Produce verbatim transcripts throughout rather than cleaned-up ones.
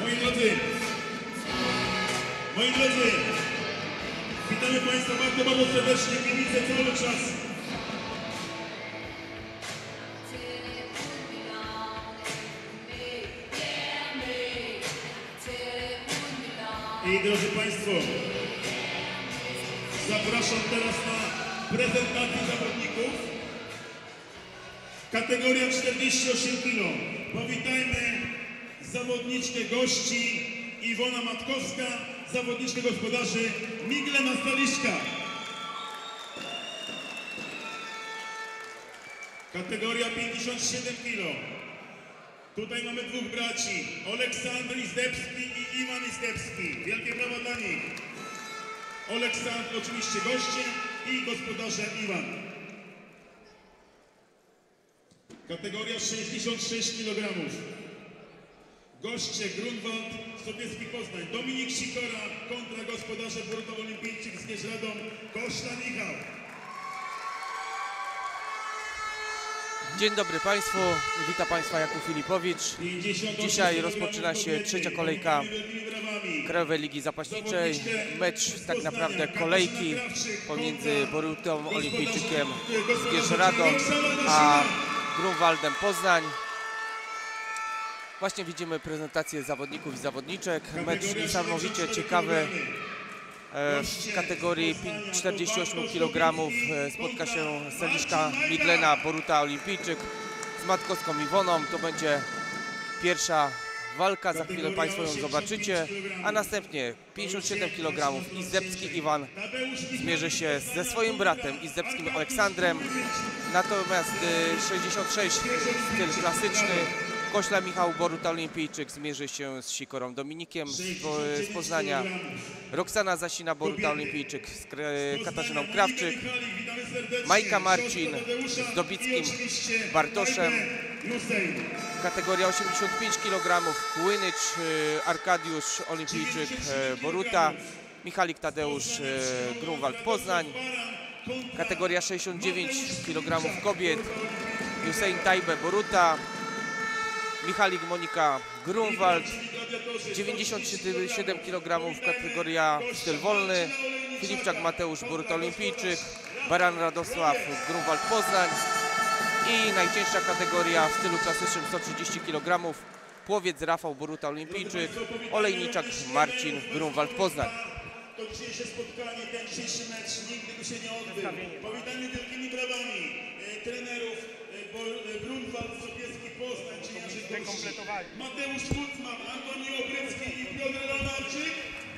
Moi drodzy, moi drodzy, witamy Państwa bardzo, bardzo serdecznie, kibice cały czas. I drodzy Państwo, zapraszam teraz na prezentację zawodników. Kategoria czterdzieści osiem kilo. Powitajmy zawodniczkę gości Iwona Matkowska, zawodniczkę gospodarzy Miglena Staliszka. Kategoria pięćdziesiąt siedem kilo. Tutaj mamy dwóch braci, Oleksandr Izdebski i Iwan Izdebski. Wielkie brawa dla nich. Oleksandr oczywiście goście i gospodarze Iwan. Kategoria sześćdziesiąt sześć kilogramów. Goście Grunwald, Sobieski Poznań. Dominik Sikora kontra gospodarze Boruta Olimpijczyk z Gnieźradom, Kośla Michał. Dzień dobry Państwu, witam Państwa Jakub Filipowicz. Dzisiaj rozpoczyna się trzecia kolejka Krajowej Ligi Zapaśniczej. Mecz tak naprawdę kolejki pomiędzy Borutą Olimpijczykiem z Gnieźradą a Grunwaldem Poznań. Właśnie widzimy prezentację zawodników i zawodniczek. Mecz niesamowicie ciekawy. W kategorii czterdzieści osiem kilogramów spotka się Staliszka Miglena Boruta Olimpijczyk z Matkowską Iwoną. To będzie pierwsza walka, za chwilę Państwo ją zobaczycie. A następnie pięćdziesiąt siedem kilogramów Izdebski Iwan zmierzy się ze swoim bratem Izdebskim Aleksandrem. Natomiast sześćdziesiąt sześć styl klasyczny. Kośla Michał Boruta Olimpijczyk zmierzy się z Sikorą Dominikiem z, po, z Poznania. Roxana Zasina Boruta Olimpijczyk z Katarzyną Krawczyk. Majka Marcin z Dobickim Bartoszem. Kategoria osiemdziesiąt pięć kilogramów Łynycz Arkadiusz Olimpijczyk Boruta. Michalik Tadeusz Grunwald Poznań. Kategoria sześćdziesiąt dziewięć kilogramów kobiet Hussein Tajbe Boruta. Michalik Monika Grunwald, dziewięćdziesiąt siedem kilogramów kategoria styl wolny, Filipczak Mateusz Boruta Olimpijczyk, Baran Radosław Grunwald Poznań i najcięższa kategoria w stylu klasycznym sto trzydzieści kilogramów, Płowiec Rafał Boruta Olimpijczyk, Olejniczak Marcin Grunwald Poznań. To dzisiejsze spotkanie, ten dzisiejszy mecz nigdy by się nie odbył. Powitajmy wielkimi brawami e, trenerów e, Grunwald, Sobieski Poznań, czyli naszych gości. Mateusz Kucman, Antoni Obrycki i Piotr Lenarczyk.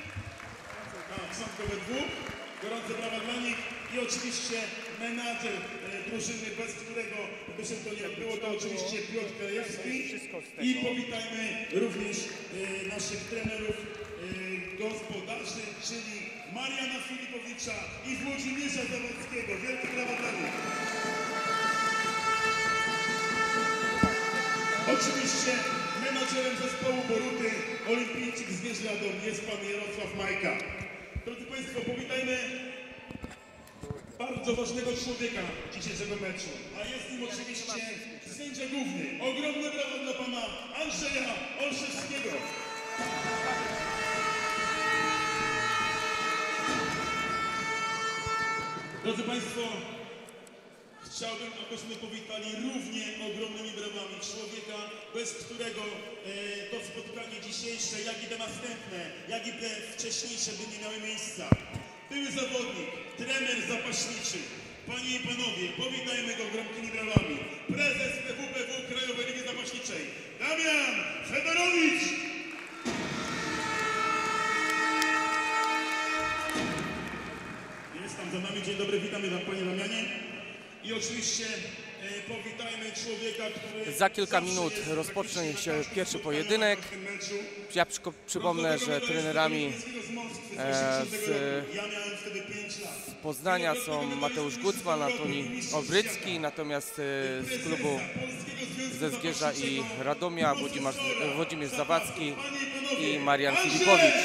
Tak, są to we dwóch. Gorące brawa dla nich. I oczywiście menadżer e, drużyny, bez którego by się to nie było, to oczywiście Piotr Krajewski. I powitajmy również e, naszych trenerów gospodarzy, czyli Mariana Filipowicza i Włodzimierza Zawadzkiego. Wielkie brawa dla nich. Oczywiście menadżerem zespołu Boruty Olimpijczyk z Gnieźradą jest pan Jarosław Majka. Drodzy Państwo, powitajmy bardzo ważnego człowieka dzisiejszego meczu, a jest nim oczywiście sędzia główny. Ogromne brawa dla pana Andrzeja Olszewskiego. Drodzy Państwo, chciałbym, abyśmy powitali równie ogromnymi brawami człowieka, bez którego e, to spotkanie dzisiejsze, jak i te następne, jak i te wcześniejsze by nie miały miejsca. Były zawodnik, trener zapaśniczy. Panie i Panowie, powitajmy go gromkimi brawami. Prezes P W P W Krajowej Ligi Zapaśniczej, Damian Fedorowicz. Jest tam za nami. Dzień dobry, witamy tam, panie Damianie. I oczywiście e, powitajmy człowieka, który... Za kilka minut rozpocznie się pierwszy pojedynek. Ja przy, przypomnę, że trenerami e, z, z Poznania są Mateusz Gucman, Antoni Obrycki, natomiast e, z klubu ze Zgierza i Radomia Włodzimierz, Włodzimierz Zawadzki i Marian Filipowicz.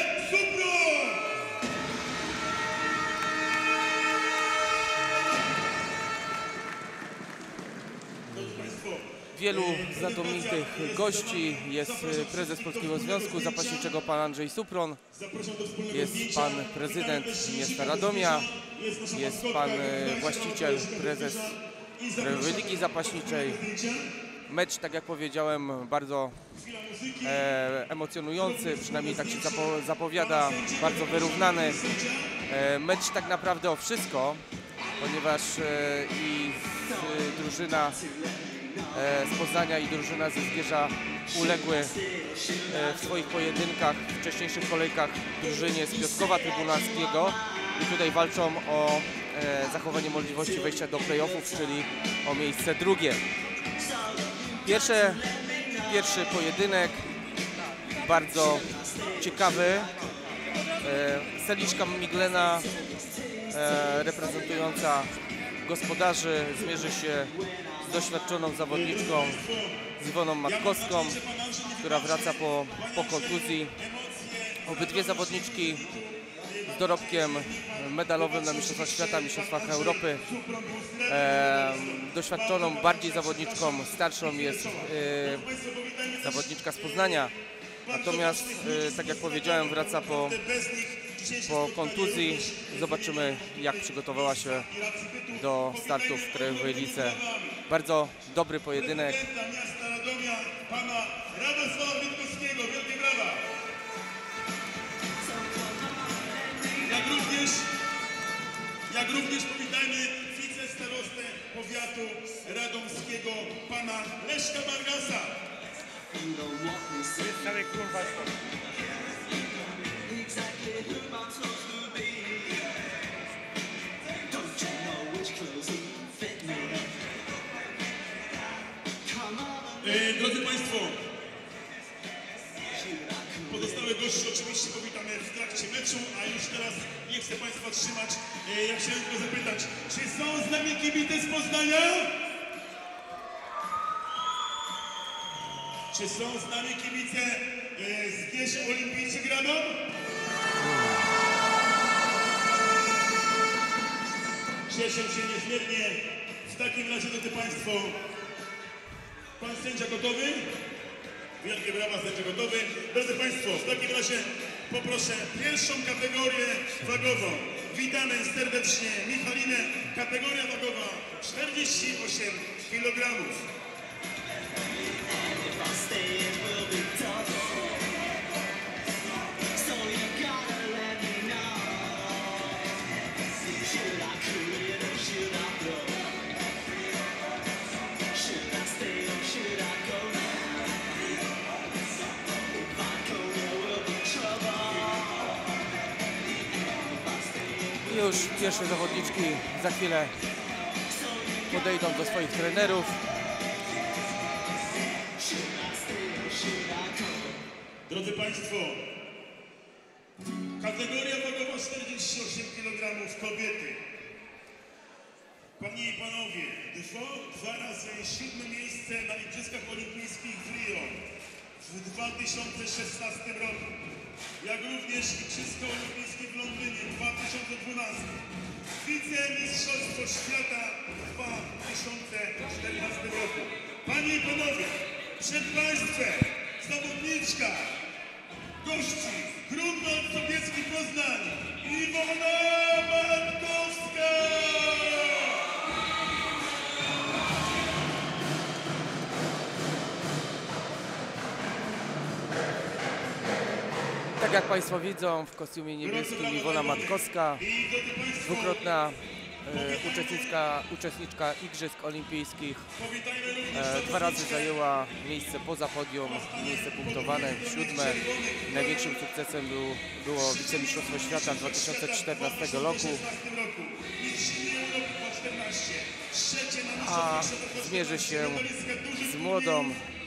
wielu znakomitych gości. Jest prezes Polskiego Związku Zapaśniczego pan Andrzej Supron, jest pan prezydent miasta Radomia, jest pan właściciel, prezes Krajowej Ligi Zapaśniczej. Mecz, tak jak powiedziałem, bardzo e, emocjonujący, przynajmniej tak się zapo zapowiada, bardzo wyrównany. E, mecz tak naprawdę o wszystko, ponieważ e, i z, drużyna e, z Poznania i drużyna ze Zgierza uległy e, w swoich pojedynkach, w wcześniejszych kolejkach drużynie z Piotrkowa Trybunalskiego i tutaj walczą o e, zachowanie możliwości wejścia do playoffów, czyli o miejsce drugie. Pierwsze, pierwszy pojedynek, bardzo ciekawy. E, Seliszka Miglena, e, reprezentująca gospodarzy, zmierzy się z doświadczoną zawodniczką, z Iwoną Matkowską, która wraca po, po kontuzji. Obydwie zawodniczki z dorobkiem medalowym na Mistrzostwach Świata, Mistrzostwach Europy. E, doświadczoną bardziej zawodniczką, starszą jest e, zawodniczka z Poznania. Natomiast, e, tak jak powiedziałem, wraca po, po kontuzji. Zobaczymy, jak przygotowała się do startów w Krajowej Lidze. Bardzo dobry pojedynek. Pana Radosława Witkowskiego, wielkie brawa! Jak również, jak również powitajmy wicestarostę powiatu radomskiego, pana Leszka Bargasa. Cały kurwa e, Drodzy Państwo, pozostałe gości oczywiście powitamy w trakcie meczu, a już teraz nie chcę Państwa trzymać. E, ja chciałem tylko zapytać, czy są z nami kibice z Poznania? Czy są z nami kibice e, z Zgierz Olimpijczyk Radom? Cieszę się niezmiernie. W takim razie, drodzy Państwo, pan sędzia gotowy? Wielkie brawa, sędzia gotowy. Drodzy Państwo, w takim razie poproszę pierwszą kategorię wagową. Witamy serdecznie Michalinę, kategoria wagowa czterdzieści osiem kilogramów. Już pierwsze zawodniczki za chwilę podejdą do swoich trenerów. Drodzy Państwo, kategoria wagowa czterdzieści osiem kilogramów kobiety. Panie i Panowie, dwa, dwa razy siódme miejsce na Igrzyskach Olimpijskich w Rio w dwa tysiące szesnastym roku, jak również Igrzyska Olimpijskie w Londynie w dwa tysiące dwunastym, wicemistrzostwo świata w dwa tysiące czternastym roku. Panie i Panowie, przed Państwem zawodniczka gości Grunwald Sobiecki Poznań, Iwona Matkowska! Tak jak Państwo widzą, w kostiumie niebieskim Iwona Matkowska, dwukrotna e, uczestniczka, uczestniczka Igrzysk Olimpijskich. E, dwa razy zajęła miejsce poza podium, miejsce punktowane, siódme. Największym sukcesem był, było wicemistrzostwo świata dwa tysiące czternastego roku. A zmierzy się z młodą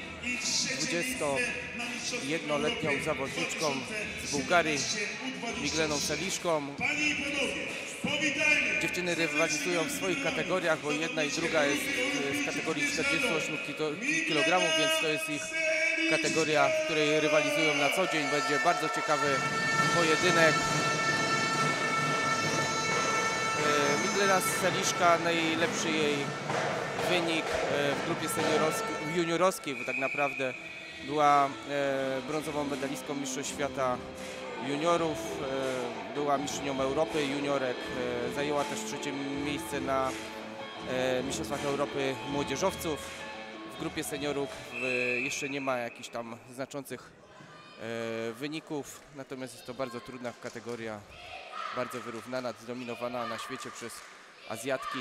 dwudziestojednoletnią zawodniczką z Bułgarii, Migleną Seliszką. Dziewczyny rywalizują w swoich kategoriach, bo jedna i druga jest w kategorii czterdzieści osiem kilogramów, więc to jest ich kategoria, w której rywalizują na co dzień. Będzie bardzo ciekawy pojedynek. Miglena Seliszka, najlepszy jej wynik w grupie seniorskiej juniorowskiej, bo tak naprawdę była e, brązową medalistką Mistrzostw Świata Juniorów, e, była mistrzynią Europy juniorek, e, zajęła też trzecie miejsce na e, Mistrzostwach Europy młodzieżowców. W grupie seniorów e, jeszcze nie ma jakichś tam znaczących e, wyników, natomiast jest to bardzo trudna kategoria, bardzo wyrównana, zdominowana na świecie przez Azjatki.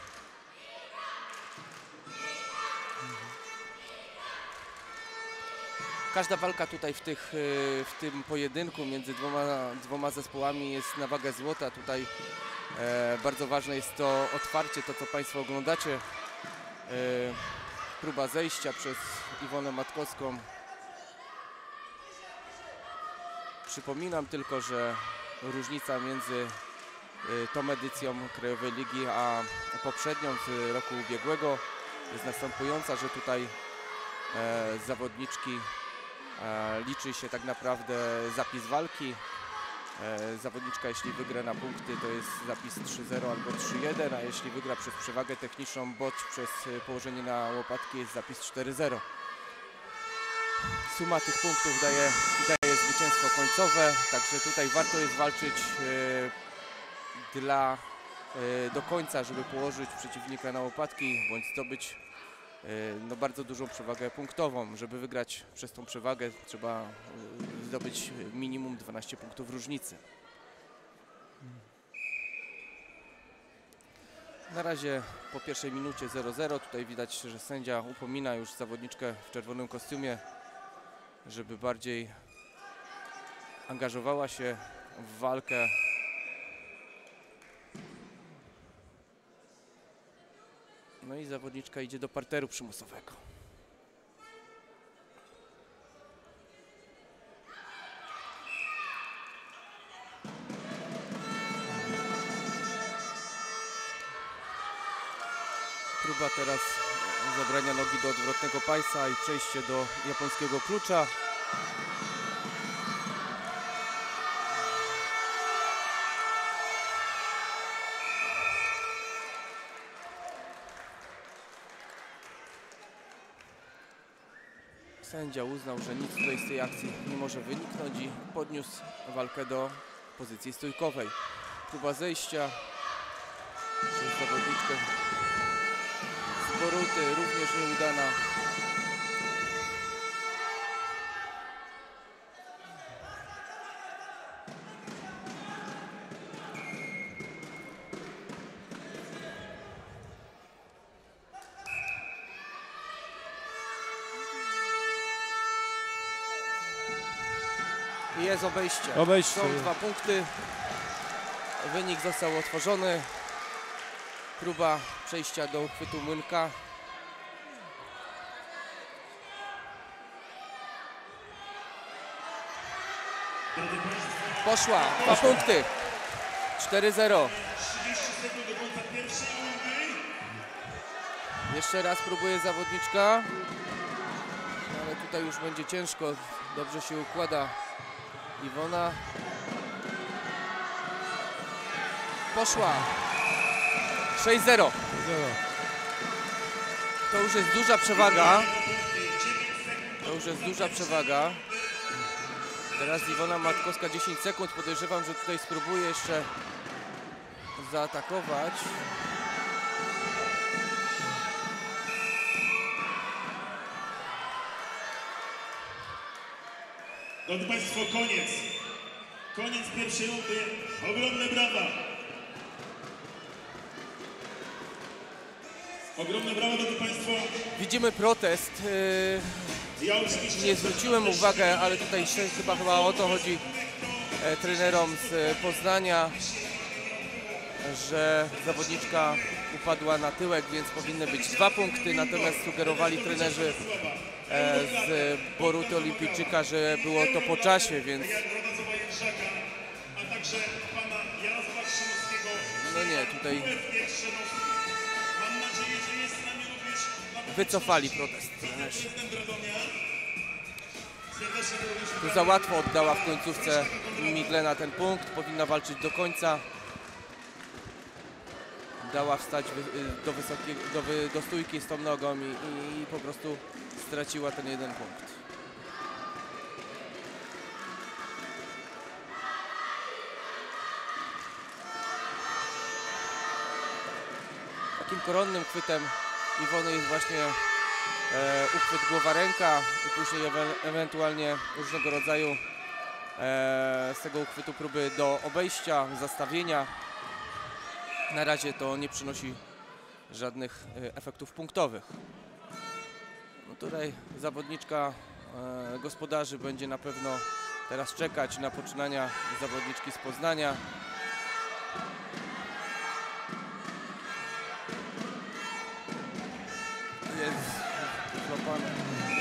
Każda walka tutaj w, tych, w tym pojedynku między dwoma, dwoma zespołami jest na wagę złota. Tutaj e, bardzo ważne jest to otwarcie, to co Państwo oglądacie. E, próba zejścia przez Iwonę Matkowską. Przypominam tylko, że różnica między e, tą edycją Krajowej Ligi a poprzednią z roku ubiegłego jest następująca, że tutaj e, zawodniczki E, liczy się tak naprawdę zapis walki. E, zawodniczka, jeśli wygra na punkty, to jest zapis trzy zero albo trzy jeden, a jeśli wygra przez przewagę techniczną bądź przez położenie na łopatki, jest zapis cztery zero. Suma tych punktów daje, daje zwycięstwo końcowe, także tutaj warto jest walczyć e, dla, e, do końca, żeby położyć przeciwnika na łopatki bądź zdobyć no, bardzo dużą przewagę punktową. Żeby wygrać przez tą przewagę, trzeba zdobyć minimum dwanaście punktów różnicy. Na razie po pierwszej minucie zero zero. Tutaj widać, że sędzia upomina już zawodniczkę w czerwonym kostiumie, żeby bardziej angażowała się w walkę. No i zawodniczka idzie do parteru przymusowego. Próba teraz zabrania nogi do odwrotnego pajsa i przejście do japońskiego klucza. Sędzia uznał, że nic tutaj z tej akcji nie może wyniknąć i podniósł walkę do pozycji stójkowej. Próba zejścia przez zawodniczkę z Boruty, również nieudana. Jest obejście. obejście. Są dwa punkty. Wynik został otworzony. Próba przejścia do uchwytu młynka. Poszła. Dwa punkty. cztery zero. Jeszcze raz próbuje zawodniczka. Ale tutaj już będzie ciężko. Dobrze się układa Iwona. Poszła. sześć zero. To już jest duża przewaga. To już jest duża przewaga. Teraz Iwona Matkowska dziesięć sekund. Podejrzewam, że tutaj spróbuje jeszcze zaatakować. Drodzy Państwo, koniec. Koniec pierwszej rundy. Ogromne brawa. Ogromne brawa, drodzy Państwo. Widzimy protest. Ja oczywiście Nie zwróciłem uwagi, ale tutaj chyba, chyba o to chodzi e, trenerom z Poznania, że zawodniczka upadła na tyłek, więc powinny być dwa punkty. Natomiast sugerowali trenerzy e, z Boruty Olimpijczyka, że było to po czasie, więc no nie, tutaj wycofali protest. Tu za łatwo oddała w końcówce Midlena ten punkt, powinna walczyć do końca. dała wstać do, wysokiej, do, do stójki z tą nogą i, i, i po prostu straciła ten jeden punkt. Takim koronnym chwytem Iwony jest właśnie e, uchwyt głowa-ręka i później ewe, ewentualnie różnego rodzaju e, z tego uchwytu próby do obejścia, zastawienia. Na razie to nie przynosi żadnych e, efektów punktowych. No tutaj zawodniczka e, gospodarzy będzie na pewno teraz czekać na poczynania zawodniczki z Poznania. Jest złapane.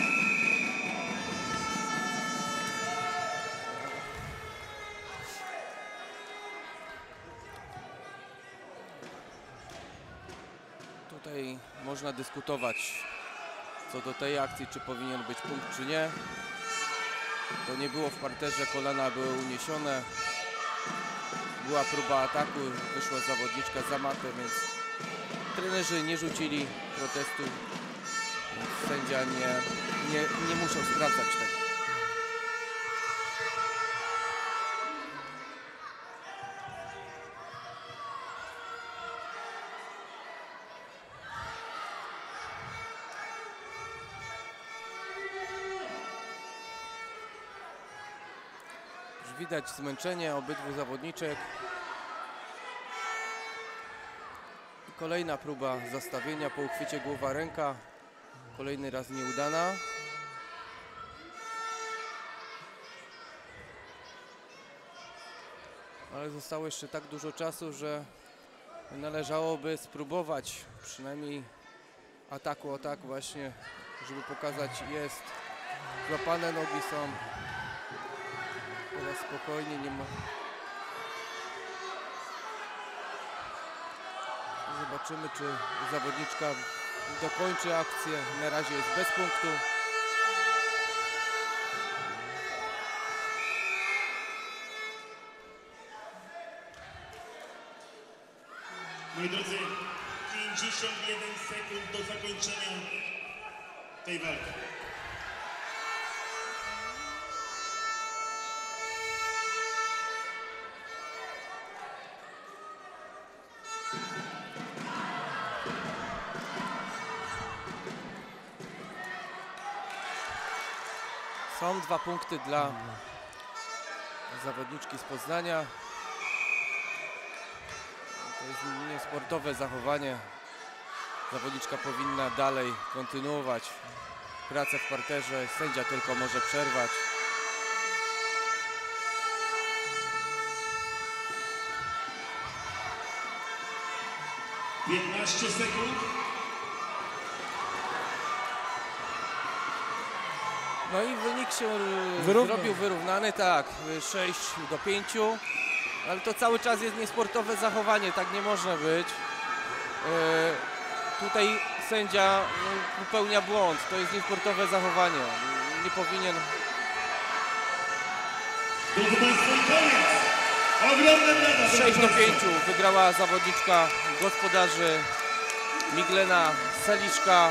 Tutaj można dyskutować co do tej akcji, czy powinien być punkt, czy nie. To nie było w parterze, kolana były uniesione. Była próba ataku, wyszła zawodniczka za matę, więc trenerzy nie rzucili protestu. Sędzia nie, nie, nie musiał sprawdzać tego. Już widać zmęczenie obydwu zawodniczek. Kolejna próba zastawienia po uchwycie głowa-ręka. Kolejny raz nieudana. Ale zostało jeszcze tak dużo czasu, że należałoby spróbować przynajmniej ataku o tak właśnie, żeby pokazać, jest. Złapane nogi są. Teraz spokojnie, nie ma. Zobaczymy, czy zawodniczka dokończy akcję. Na razie jest bez punktu. Moi drodzy, pięćdziesiąt jeden sekund do zakończenia tej walki. Są dwa punkty dla zawodniczki z Poznania. To jest niesportowe zachowanie. Zawodniczka powinna dalej kontynuować pracę w parterze. Sędzia tylko może przerwać. piętnaście sekund. No i wynik się Wyrównał. zrobił wyrównany, tak, sześć do pięciu, ale to cały czas jest niesportowe zachowanie, tak nie może być. E, tutaj sędzia no, popełnia błąd, to jest niesportowe zachowanie, nie powinien... Drodzy Państwo, i koniec! Ogromne brawa! sześć do pięciu wygrała zawodniczka gospodarzy Miglena Seliszka.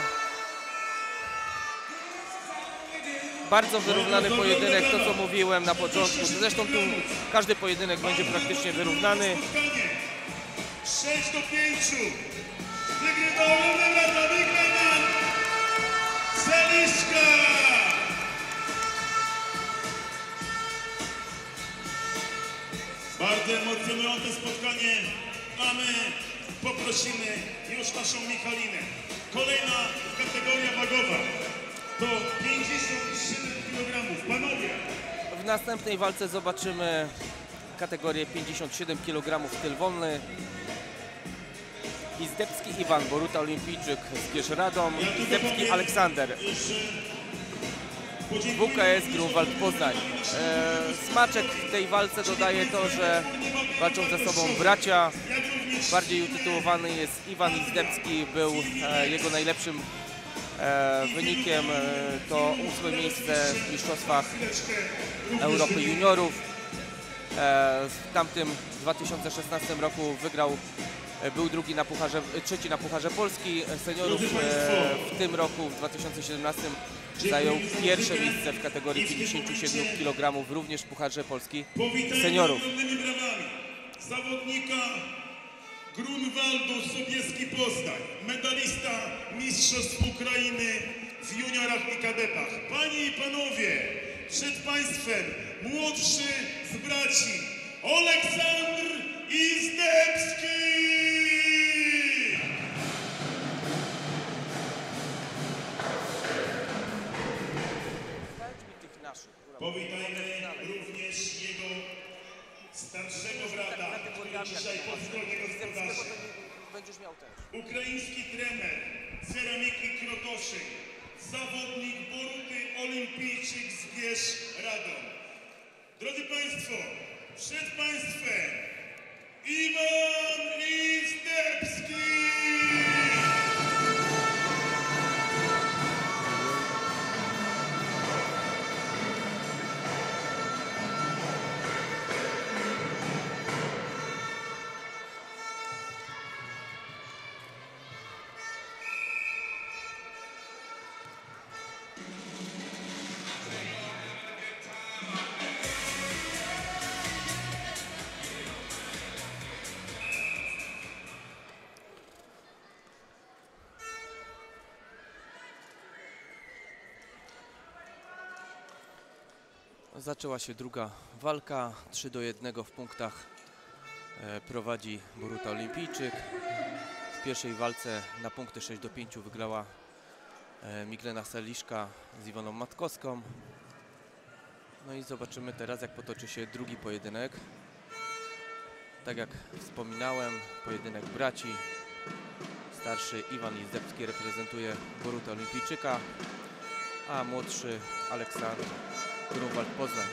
Bardzo wyrównany pojedynek, to co mówiłem na początku. Zresztą tu każdy pojedynek będzie praktycznie wyrównany. sześć do pięciu. Wygrywa ogromne brawa Miglena Seliszka. Bardzo emocjonujące spotkanie, a my poprosimy już naszą Michalinę. Kolejna kategoria wagowa to pięćdziesiąt siedem kilogramów. Panowie! W następnej walce zobaczymy kategorię pięćdziesiąt siedem kilogramów styl wolny. Izdebski Iwan, Boruta Olimpijczyk z Kierzradom. Izdebski Aleksander, W K S Grunwald Poznań. E, smaczek tej walce dodaje to, że walczą ze sobą bracia. Bardziej utytułowany jest Iwan Izdebski, był e, jego najlepszym e, wynikiem e, to ósme miejsce w Mistrzostwach Europy Juniorów. E, w tamtym dwa tysiące szesnastym roku wygrał Był drugi na Pucharze, trzeci na Pucharze Polski seniorów. W tym roku, w dwa tysiące siedemnastym, zajął pierwsze miejsce w kategorii pięćdziesiąt siedem kilogramów, również w Pucharze Polski seniorów. Zawodnika Grunwaldu Sobieski Poznań, medalista Mistrzostw Ukrainy w juniorach i kadetach. Panie i panowie, przed państwem młodszy z braci Oleksandr Izdebski! Powitajmy również jego starszego brata, który dzisiaj po stronie gospodarczej. Ukraiński trener ceramiki Krotoszy, zawodnik Boruty, olimpijczyk z Wież Radom. Drodzy Państwo, przed Państwem Iwan Izdebski! Zaczęła się druga walka, trzy do jednego w punktach e, prowadzi Boruta Olimpijczyk. W pierwszej walce na punkty sześć do pięciu wygrała e, Miglena Seliszka z Iwoną Matkowską. No i zobaczymy teraz, jak potoczy się drugi pojedynek. Tak jak wspominałem, pojedynek braci. Starszy Iwan Izdebski reprezentuje Borutę Olimpijczyka, a młodszy Aleksandr Grunwald Poznań.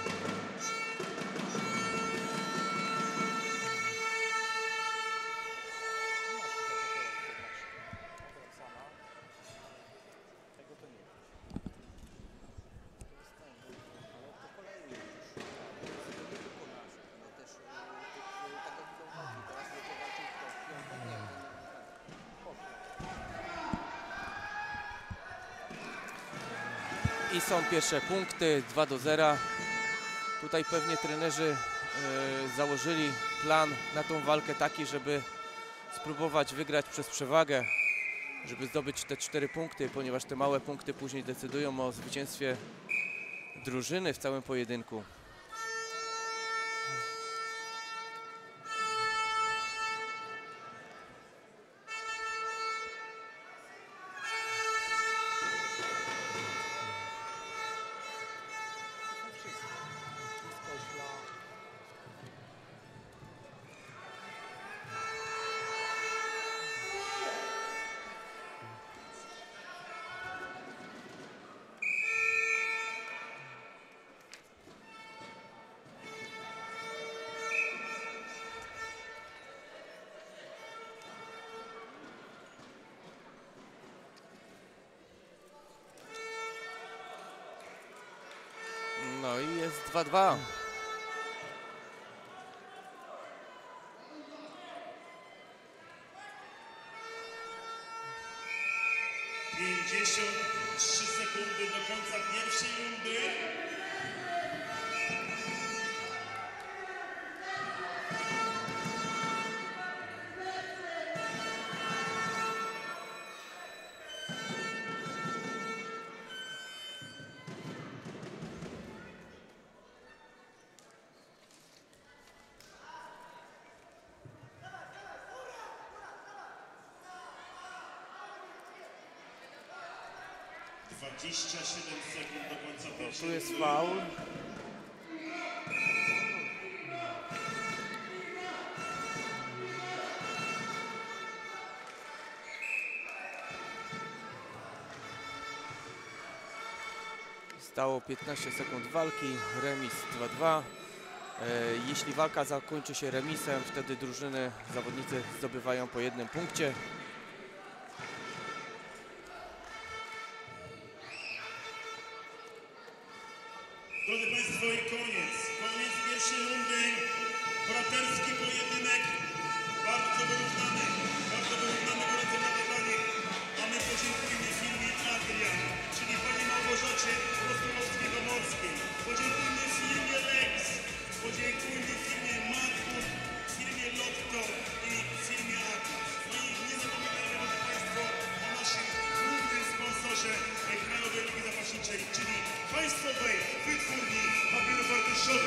I są pierwsze punkty, dwa do zera. Tutaj pewnie trenerzy e, założyli plan na tą walkę taki, żeby spróbować wygrać przez przewagę, żeby zdobyć te cztery punkty, ponieważ te małe punkty później decydują o zwycięstwie drużyny w całym pojedynku. No i jest dwa dwa. pięćdziesiąt trzy sekundy do końca pierwszej rundy. dwadzieścia siedem sekund do końca pierwszej. Tu jest faul. Stało piętnaście sekund walki, remis dwa dwa. Jeśli walka zakończy się remisem, wtedy drużyny, zawodnicy zdobywają po jednym punkcie. Drodzy Państwo, i koniec. Koniec pierwszej rundy. Braterski pojedynek, bardzo wyrównany. wyjściowy.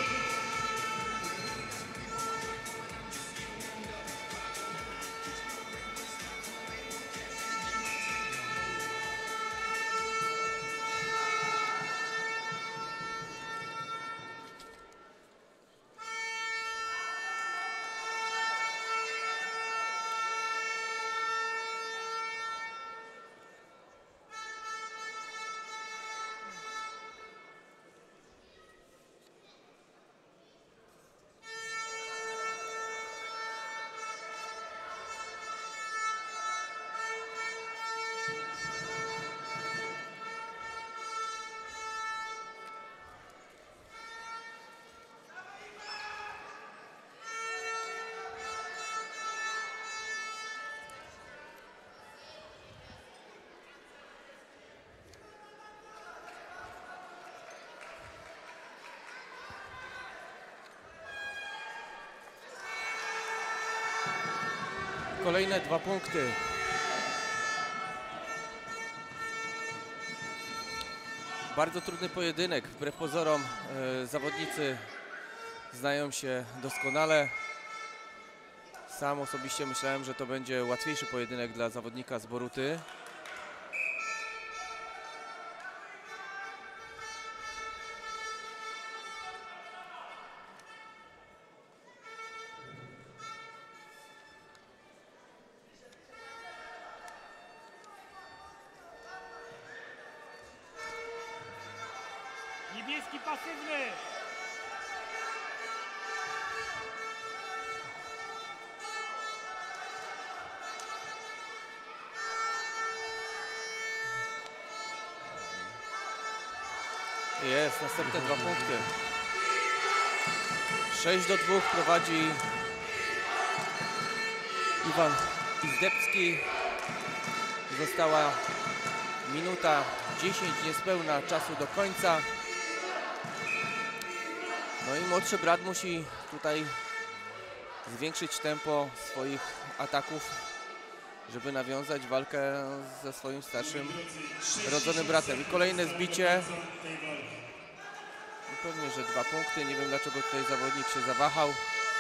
Kolejne dwa punkty. Bardzo trudny pojedynek. Wbrew pozorom e, zawodnicy znają się doskonale. Sam osobiście myślałem, że to będzie łatwiejszy pojedynek dla zawodnika z Boruty. Niebieski pasywny! Jest, następne dwa punkty. sześć do dwóch prowadzi Iwan Izdebski. Została minuta dziesięć niespełna czasu do końca. No i młodszy brat musi tutaj zwiększyć tempo swoich ataków, żeby nawiązać walkę ze swoim starszym rodzonym bratem. I kolejne zbicie. I pewnie, że dwa punkty. Nie wiem, dlaczego tutaj zawodnik się zawahał.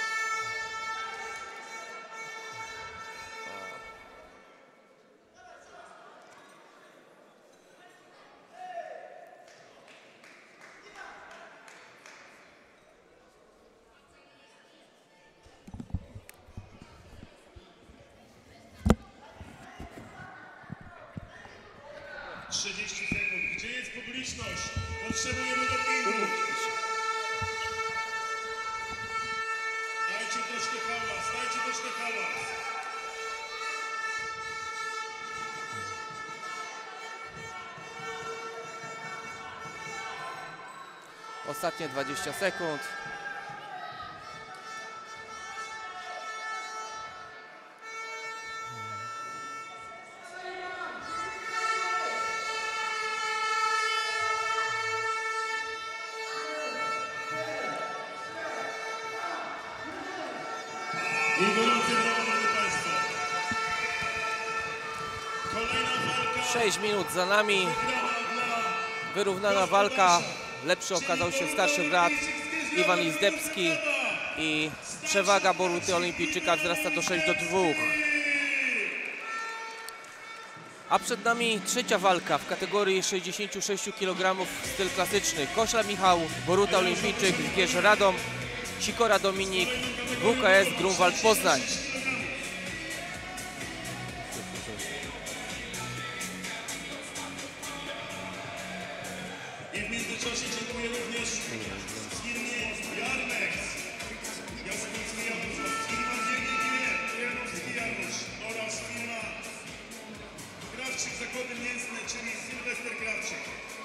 trzydzieści sekund. Gdzie jest publiczność? Potrzebujemy dopingu. Dajcie troszkę hałas, dajcie troszkę hałas. Ostatnie dwadzieścia sekund. I gorące brawa, drodzy Państwo. Kolejna walka. sześć minut za nami. Wygrana dla Wyrównana walka. Lepszy okazał się starszy brat Iwan Izdebski i przewaga Boruty Olimpijczyka wzrasta do sześć do dwóch. A przed nami trzecia walka w kategorii sześćdziesiąt sześć kilogramów styl klasyczny. Koszla Michał, Boruta Olimpijczyk, Zgierz Radom, Sikora Dominik, W K S Grunwald Poznań. I w międzyczasie dziękuję również firmie Jarnex. Jasnicki Janusz, firma G G G, Janowski Janusz oraz firma Krawczyk Zakłady Mięsne, czyli Sylwester Krawczyk.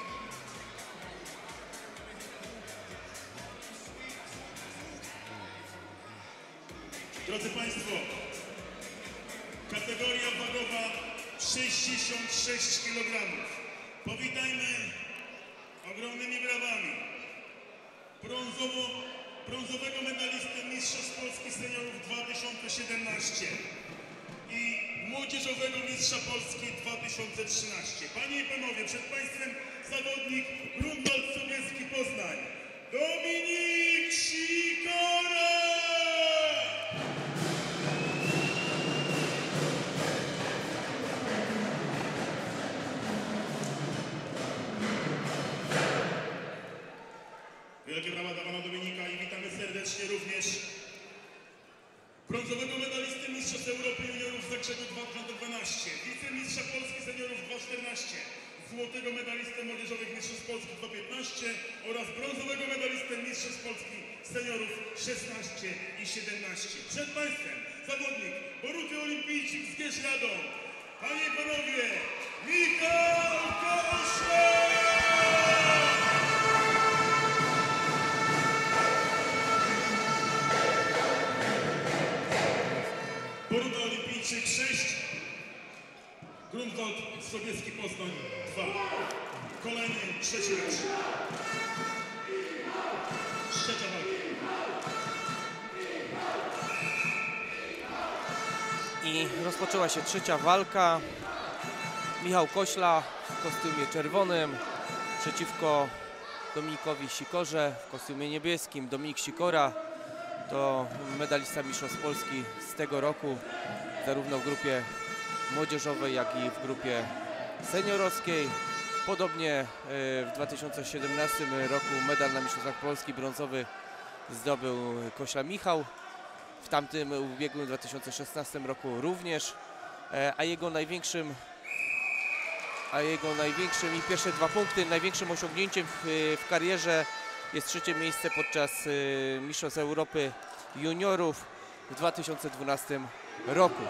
Drodzy Państwo, kategoria wagowa sześćdziesiąt sześć kilogramów. Powitajmy ogromnymi brawami brązowo, brązowego medalistę Mistrzostw Polski Seniorów dwa tysiące siedemnaście i młodzieżowego Mistrza Polski dwa tysiące trzynaście. Panie i Panowie, przed Państwem zawodnik Grunwald Sobieski Poznań, Dominik również brązowego medalisty Mistrzostw Europy Juniorów z Zagrzebiu dwa tysiące dwanaście, wicemistrza Polski seniorów dwa tysiące czternaście, złotego medalistę młodzieżowych Mistrzostw Polski dwa tysiące piętnaście oraz brązowego medalistę Mistrzostw Polski seniorów szesnaście i siedemnaście. Przed Państwem zawodnik Boruty Olimpijczyk z Gierz Radom. Panie i Panowie, Michał Kośla! Boruta Olimpijczyk sześć, Grunwald Sobieski Poznań dwa. Kolejny, trzeci mecz. Trzecia walka. I rozpoczęła się trzecia walka. Michał Kośla w kostiumie czerwonym przeciwko Dominikowi Sikorze w kostiumie niebieskim. Dominik Sikora to medalista Mistrzostw Polski z tego roku, zarówno w grupie młodzieżowej, jak i w grupie seniorowskiej. Podobnie w dwa tysiące siedemnastym roku medal na Mistrzostwach Polski brązowy zdobył Kośla Michał. W tamtym ubiegłym dwa tysiące szesnastym roku również, a jego największym a jego największym i pierwsze dwa punkty, największym osiągnięciem w, w karierze jest trzecie miejsce podczas Mistrzostw Europy Juniorów w dwa tysiące dwunastym roku.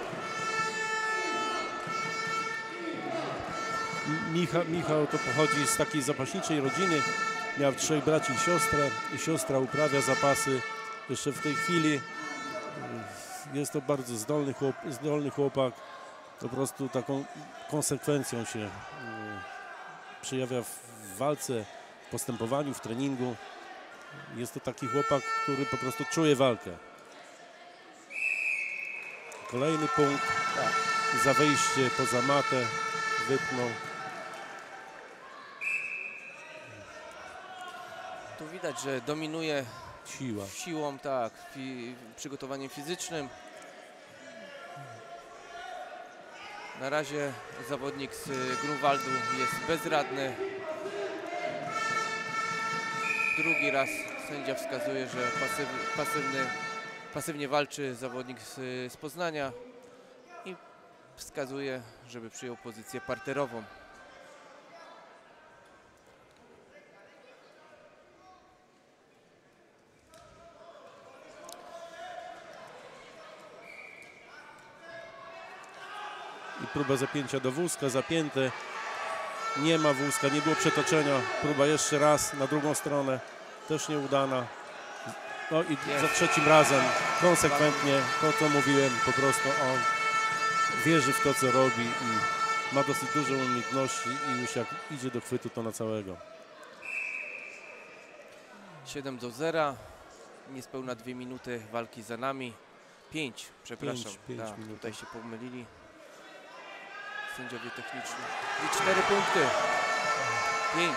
Michał, Michał to pochodzi z takiej zapaśniczej rodziny. Miał trzech braci i siostrę. I siostra uprawia zapasy jeszcze w tej chwili. Jest to bardzo zdolny, chłop, zdolny chłopak. Po prostu taką konsekwencją się y, przejawia w walce, w postępowaniu, w treningu. Jest to taki chłopak, który po prostu czuje walkę. Kolejny punkt. Za wejście poza matę wypnął. Tu widać, że dominuje Siła. siłą, tak, fi, przygotowaniem fizycznym. Na razie zawodnik z Grunwaldu jest bezradny. Drugi raz sędzia wskazuje, że pasyw, pasywny, pasywnie walczy zawodnik z, z Poznania i wskazuje, żeby przyjął pozycję parterową. I próba zapięcia do wózka, zapięte. Nie ma wózka, nie było przetoczenia. Próba jeszcze raz na drugą stronę, też nieudana. No i za trzecim razem konsekwentnie to, co mówiłem, po prostu on wierzy w to, co robi i ma dosyć dużo umiejętności i już jak idzie do chwytu, to na całego. siedem do zera, niespełna dwie minuty walki za nami. pięć, przepraszam, pięć, pięć tak, minut. tutaj się pomylili sędziowie techniczni. I cztery punkty. pięć.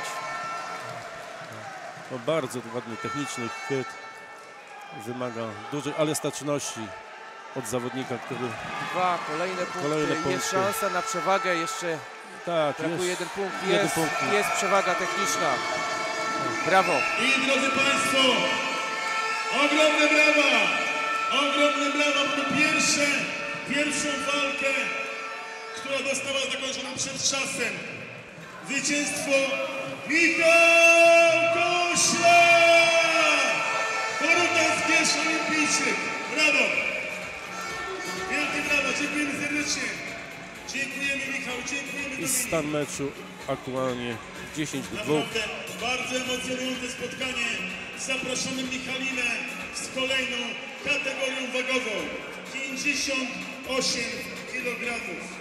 No, bardzo ładny techniczny chwyt. Wymaga dużej elastyczności od zawodnika, który... Dwa kolejne punkty. Kolejne Jest punkty. szansa na przewagę. Jeszcze Tak, brakuje jest jeden punkt. jeden Jest, punkt. jest przewaga techniczna. Brawo. I drodzy Państwo, ogromne brawa! Ogromne brawa, bo pierwsze, pierwszą walkę, która została zakończona przed czasem. Zwycięstwo Michał Kośla! Boruta z Gierz Olimpijczyk. Brawo! Wielkie brawa, dziękujemy serdecznie. Dziękujemy Michał, dziękujemy I Dominik. stan meczu aktualnie dziesięć do dwóch. Naprawdę bardzo emocjonujące spotkanie. Zapraszamy Michalinę z kolejną kategorią wagową. pięćdziesiąt osiem kilogramów.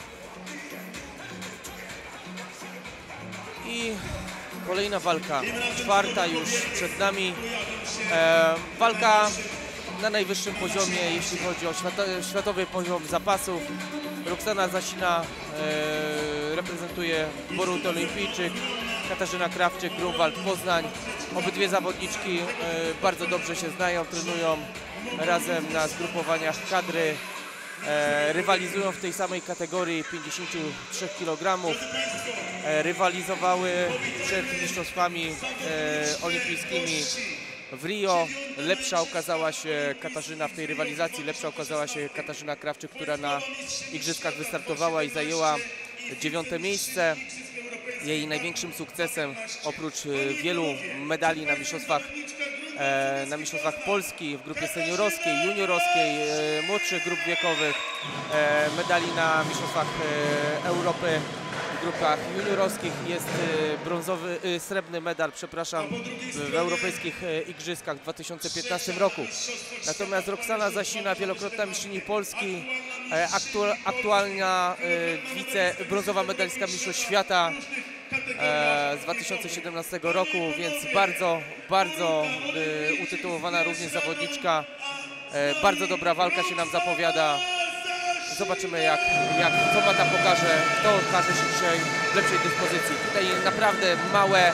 I kolejna walka. Czwarta już przed nami. E, walka na najwyższym poziomie, jeśli chodzi o świata, światowy poziom zapasów. Roxana Zasina e, reprezentuje Borutę Olimpijczyk, Katarzyna Krawczyk, Grunwald Poznań. Obydwie zawodniczki e, bardzo dobrze się znają, trenują razem na zgrupowaniach kadry. E, rywalizują w tej samej kategorii pięćdziesięciu trzech kilogramów. E, rywalizowały przed mistrzostwami e, olimpijskimi w Rio. Lepsza okazała się Katarzyna w tej rywalizacji, lepsza okazała się Katarzyna Krawczyk, która na igrzyskach wystartowała i zajęła dziewiąte miejsce. Jej największym sukcesem, oprócz wielu medali na mistrzostwach, na mistrzostwach Polski w grupie seniorowskiej, juniorowskiej, młodszych grup wiekowych, medali na mistrzostwach Europy w grupach juniorowskich, jest brązowy, srebrny medal, przepraszam, w europejskich igrzyskach w dwa tysiące piętnastym roku. Natomiast Roxana Zasina, wielokrotna mistrzyni Polski, aktualna wice brązowa medalistka mistrzostw świata z dwa tysiące siedemnastego roku, więc bardzo, bardzo utytułowana również zawodniczka. Bardzo dobra walka się nam zapowiada. Zobaczymy, jak, jak co Mata pokaże, kto okaże się dzisiaj w lepszej dyspozycji. Tutaj naprawdę małe,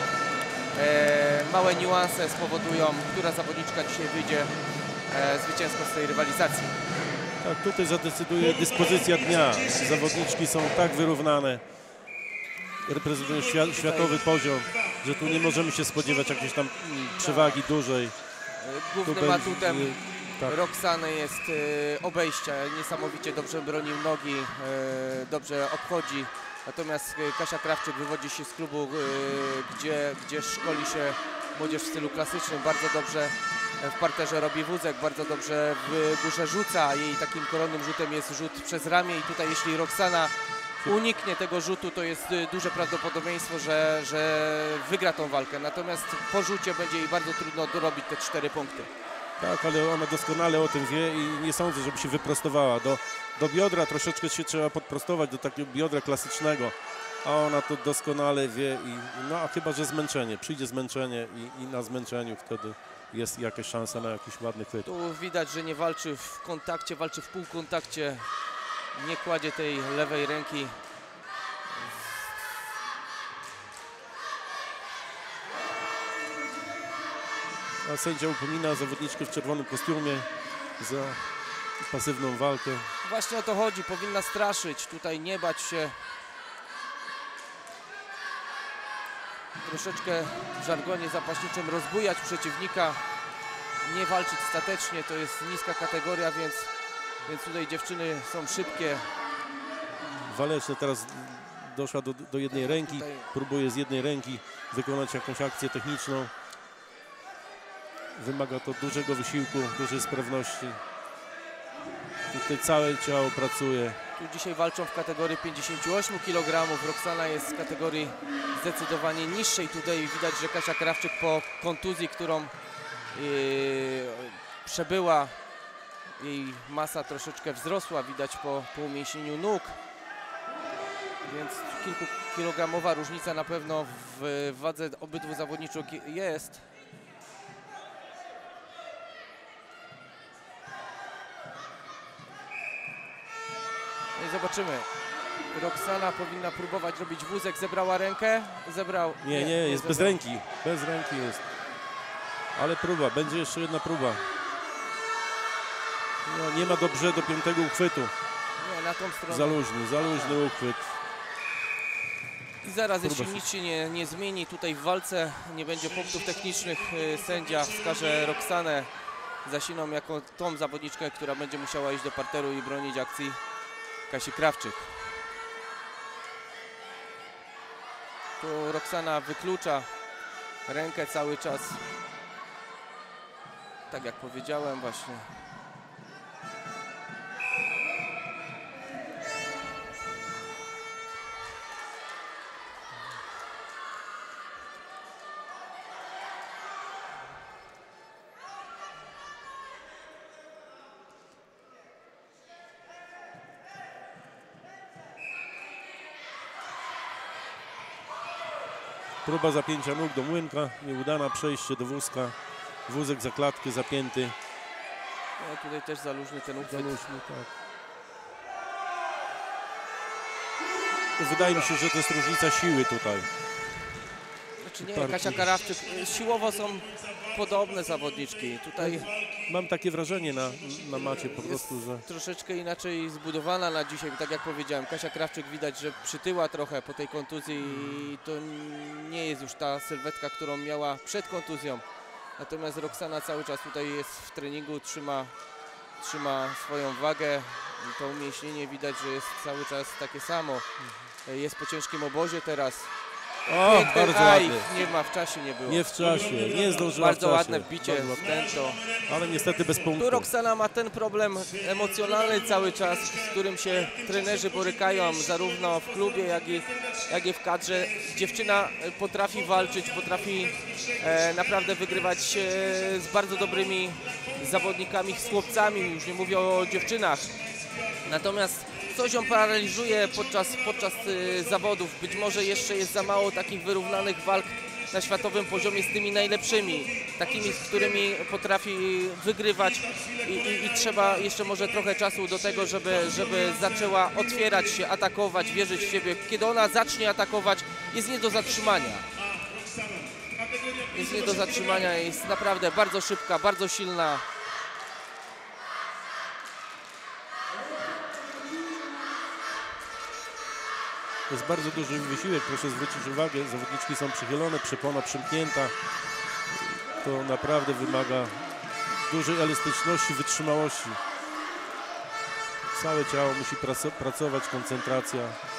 e, małe niuanse spowodują, która zawodniczka dzisiaj wyjdzie e, zwycięsko z tej rywalizacji. Tak, tutaj zadecyduje dyspozycja dnia. Zawodniczki są tak wyrównane, reprezentują świat, światowy poziom, że tu nie możemy się spodziewać jakiejś tam przewagi dużej. Głównym atutem tak. Roxany jest e, obejścia, niesamowicie dobrze broni nogi, e, dobrze obchodzi. Natomiast Kasia Krawczyk wywodzi się z klubu, e, gdzie, gdzie szkoli się młodzież w stylu klasycznym. Bardzo dobrze w parterze robi wózek, bardzo dobrze w górze rzuca. Jej takim koronnym rzutem jest rzut przez ramię i tutaj jeśli Roxana uniknie tego rzutu, to jest duże prawdopodobieństwo, że, że wygra tą walkę. Natomiast po rzucie będzie jej bardzo trudno dorobić te cztery punkty. Tak, ale ona doskonale o tym wie i nie sądzę, żeby się wyprostowała. Do, do biodra troszeczkę się trzeba podprostować, do takiego biodra klasycznego, a ona to doskonale wie i no a chyba, że zmęczenie, przyjdzie zmęczenie i, i na zmęczeniu wtedy jest jakaś szansa na jakiś ładny chwyt. Tu widać, że nie walczy w kontakcie, walczy w półkontakcie, nie kładzie tej lewej ręki. A sędzia upomina zawodniczkę w czerwonym kostiumie za pasywną walkę. Właśnie o to chodzi, powinna straszyć, tutaj nie bać się. Troszeczkę w żargonie zapaśniczym rozbujać przeciwnika, nie walczyć statecznie, to jest niska kategoria, więc, więc tutaj dziewczyny są szybkie. Waleczna teraz doszła do, do jednej ręki, tutaj próbuje z jednej ręki wykonać jakąś akcję techniczną. Wymaga to dużego wysiłku, dużej sprawności. Tutaj całe ciało pracuje. Tu dzisiaj walczą w kategorii pięćdziesięciu ośmiu kilogramów. Roxana jest w kategorii zdecydowanie niższej. Tutaj widać, że Kasia Krawczyk po kontuzji, którą yy, przebyła, jej masa troszeczkę wzrosła. Widać po, po umięśnieniu nóg. Więc kilkukilogramowa różnica na pewno w wadze obydwu zawodniczek jest. I zobaczymy. Roxana powinna próbować robić wózek. Zebrała rękę? Zebrał. Nie, nie, nie jest bez ręki. Bez ręki jest. Ale próba, będzie jeszcze jedna próba. No, nie ma dobrze do piątego uchwytu. Nie, na tą stronę. Za luźny, za luźny uchwyt. I zaraz, Próba jeśli nic się nie, nie zmieni tutaj w walce, nie będzie punktów technicznych, sędzia wskaże Roxanę Zasiną jako tą zawodniczkę, która będzie musiała iść do parteru i bronić akcji Kasi Krawczyk. Tu Roxana wyklucza rękę cały czas. Tak jak powiedziałem właśnie. Próba zapięcia nóg do młynka, nieudana, przejście do wózka, wózek za klatkę zapięty. No, tutaj też za luźny ten uchwyt. Za luźny, tak. To wydaje mi się, że to jest różnica siły tutaj. Znaczy nie, Kasia Krawczyk, siłowo są podobne zawodniczki. Tutaj mam takie wrażenie na, na macie po prostu, że troszeczkę inaczej zbudowana na dzisiaj, tak jak powiedziałem. Kasia Krawczyk widać, że przytyła trochę po tej kontuzji i to nie jest już ta sylwetka, którą miała przed kontuzją. Natomiast Roxana cały czas tutaj jest w treningu, trzyma, trzyma swoją wagę. I to umieśnienie widać, że jest cały czas takie samo. Jest po ciężkim obozie teraz. O, Piękny, bardzo aj, ładny. nie ma, w czasie nie było. Nie w czasie, nie zdążyła Bardzo w czasie. ładne wbicie Bardzo w ładne. tęto. Ale niestety bez punktu. Tu Roxana ma ten problem emocjonalny cały czas, z którym się trenerzy borykają, zarówno w klubie, jak i, jak i w kadrze. Dziewczyna potrafi walczyć, potrafi e, naprawdę wygrywać e, z bardzo dobrymi zawodnikami, z chłopcami, już nie mówię o dziewczynach. Natomiast coś ją paraliżuje podczas, podczas y, zawodów. Być może jeszcze jest za mało takich wyrównanych walk na światowym poziomie z tymi najlepszymi, takimi, z którymi potrafi wygrywać i, i, i trzeba jeszcze może trochę czasu do tego, żeby, żeby zaczęła otwierać się, atakować, wierzyć w siebie. Kiedy ona zacznie atakować, jest nie do zatrzymania. Jest nie do zatrzymania, jest naprawdę bardzo szybka, bardzo silna. To jest bardzo duży wysiłek, proszę zwrócić uwagę, zawodniczki są przychylone, przepona przymknięta. To naprawdę wymaga dużej elastyczności, wytrzymałości. Całe ciało musi prac- pracować, koncentracja.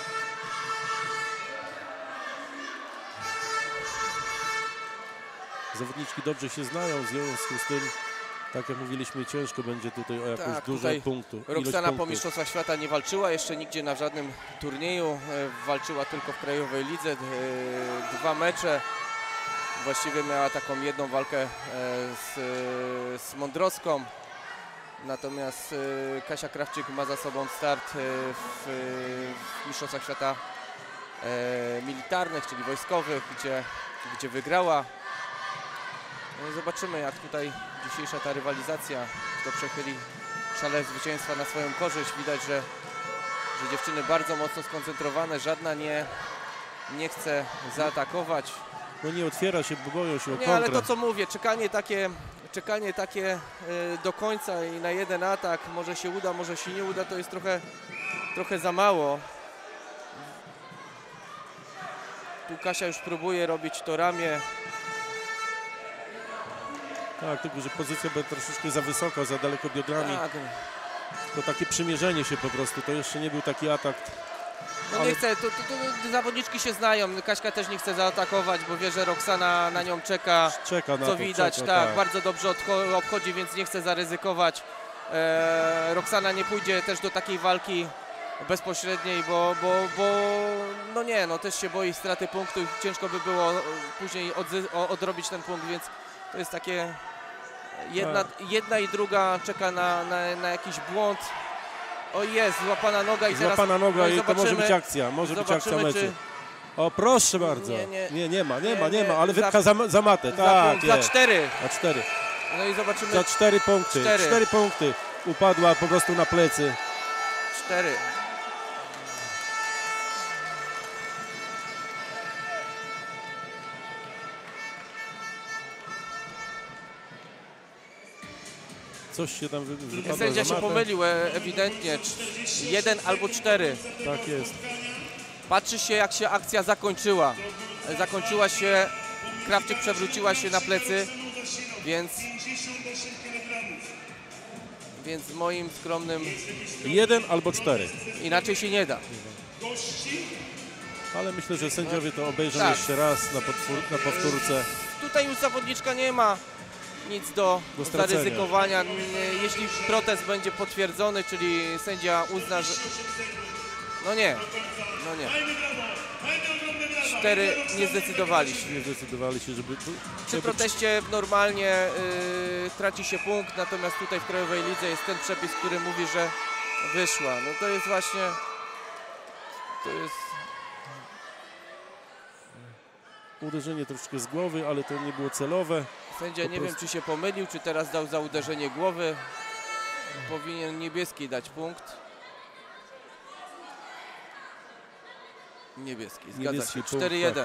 Zawodniczki dobrze się znają, w związku z tym, tak jak mówiliśmy, ciężko będzie tutaj o jakąś Tak, dużą tutaj punktu. ilość Roxana po punktów. Mistrzostwach Świata nie walczyła jeszcze nigdzie na żadnym turnieju. E, Walczyła tylko w krajowej lidze. E, Dwa mecze. Właściwie miała taką jedną walkę e, z, e, z Mądrowską. Natomiast e, Kasia Krawczyk ma za sobą start e, w, w Mistrzostwach Świata e, militarnych, czyli wojskowych, gdzie, gdzie wygrała. No, zobaczymy, jak tutaj dzisiejsza ta rywalizacja, kto przechyli szale zwycięstwa na swoją korzyść. Widać, że, że dziewczyny bardzo mocno skoncentrowane, żadna nie, nie chce zaatakować. No nie otwiera się, bo boją się o Nie, kontrę. ale to co mówię, czekanie takie, czekanie takie y, do końca i na jeden atak, może się uda, może się nie uda, to jest trochę, trochę za mało. Tu Kasia już próbuje robić to ramię. Tak, tylko że pozycja była troszeczkę za wysoka, za daleko biodrami. Tak. To takie przymierzenie się po prostu, to jeszcze nie był taki atak. No ale... nie chce, to, to, to zawodniczki się znają. Kaśka też nie chce zaatakować, bo wie, że Roxana na nią czeka. Czeka na co to, widać, czeka, tak, tak, bardzo dobrze odcho- obchodzi, więc nie chce zaryzykować. E, Roxana nie pójdzie też do takiej walki bezpośredniej, bo, bo, bo no nie, no też się boi straty punktu. Ciężko by było później odzy- o- odrobić ten punkt, więc to jest takie jedna, jedna i druga czeka na, na, na jakiś błąd. O jest, złapana noga i teraz Złapana noga no i to może zobaczymy- być akcja, może być akcja zobaczymy, meczu. czy- O, proszę bardzo. Nie, nie. nie, nie ma, nie Nie, ma, nie nie. ma, ale Za- wypcha za, za matę. za, Tak, punkt, za jest. cztery. Za cztery. No i zobaczymy. Za cztery punkty. Cztery. Cztery punkty. Upadła po prostu na plecy. Cztery. Coś się tam wy, wypadło Sędzia za się matę. pomylił e, ewidentnie. Cz- Jeden albo cztery. Tak jest. Patrzy się, jak się akcja zakończyła. E, Zakończyła się, Krawczyk przewróciła się na plecy, więc, więc moim skromnym Jeden albo cztery. inaczej się nie da. Ale myślę, że sędziowie to obejrzą Tak. jeszcze raz na, potwór, na powtórce. Tutaj już zawodniczka nie ma nic do, Do stracenia. zaryzykowania. N- Jeśli protest będzie potwierdzony, czyli sędzia uzna, że... No nie, no nie. Cztery nie zdecydowali się. Nie zdecydowali się, żeby... Przy proteście normalnie y, traci się punkt, natomiast tutaj w Krajowej Lidze jest ten przepis, który mówi, że wyszła. No to jest właśnie... To jest... Uderzenie troszeczkę z głowy, ale to nie było celowe. Sędzia Po nie wiem, prostu. czy się pomylił, czy teraz dał za uderzenie głowy. Powinien niebieski dać punkt. Niebieski, zgadza Niebieski się. punkt, cztery jeden.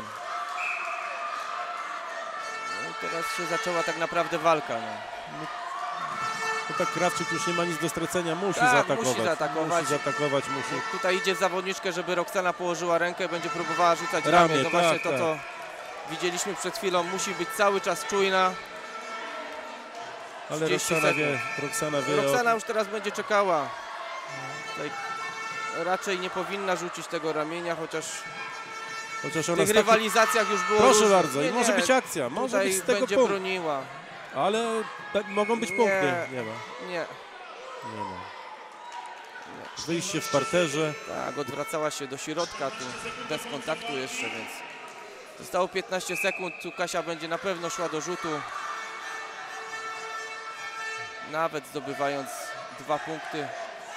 No i teraz się zaczęła tak naprawdę walka. No. No tak Krawczyk już nie ma nic do stracenia, musi Tak, zaatakować. musi zaatakować. Musi zaatakować, musi. Tutaj idzie w zawodniczkę, żeby Roxana położyła rękę, będzie próbowała rzucać Ramię, ramię. To właśnie tak, to, tak. co widzieliśmy przed chwilą. Musi być cały czas czujna. Ale trzydzieści Roxana sekund. wie, Roxana wie Roxana o... już teraz będzie czekała. Tutaj raczej nie powinna rzucić tego ramienia, chociaż Chociaż w ona tych z taki... rywalizacjach już było Proszę różnie. bardzo, Nie, i może nie, być akcja, może tutaj być z tego będzie punkt. broniła. Ale pe- mogą być Nie. punkty. Nie ma. Nie, Nie ma. Wyjście w parterze. tak, odwracała się do środka, tu bez kontaktu jeszcze, więc zostało piętnaście sekund, tu Kasia będzie na pewno szła do rzutu. Nawet zdobywając dwa punkty.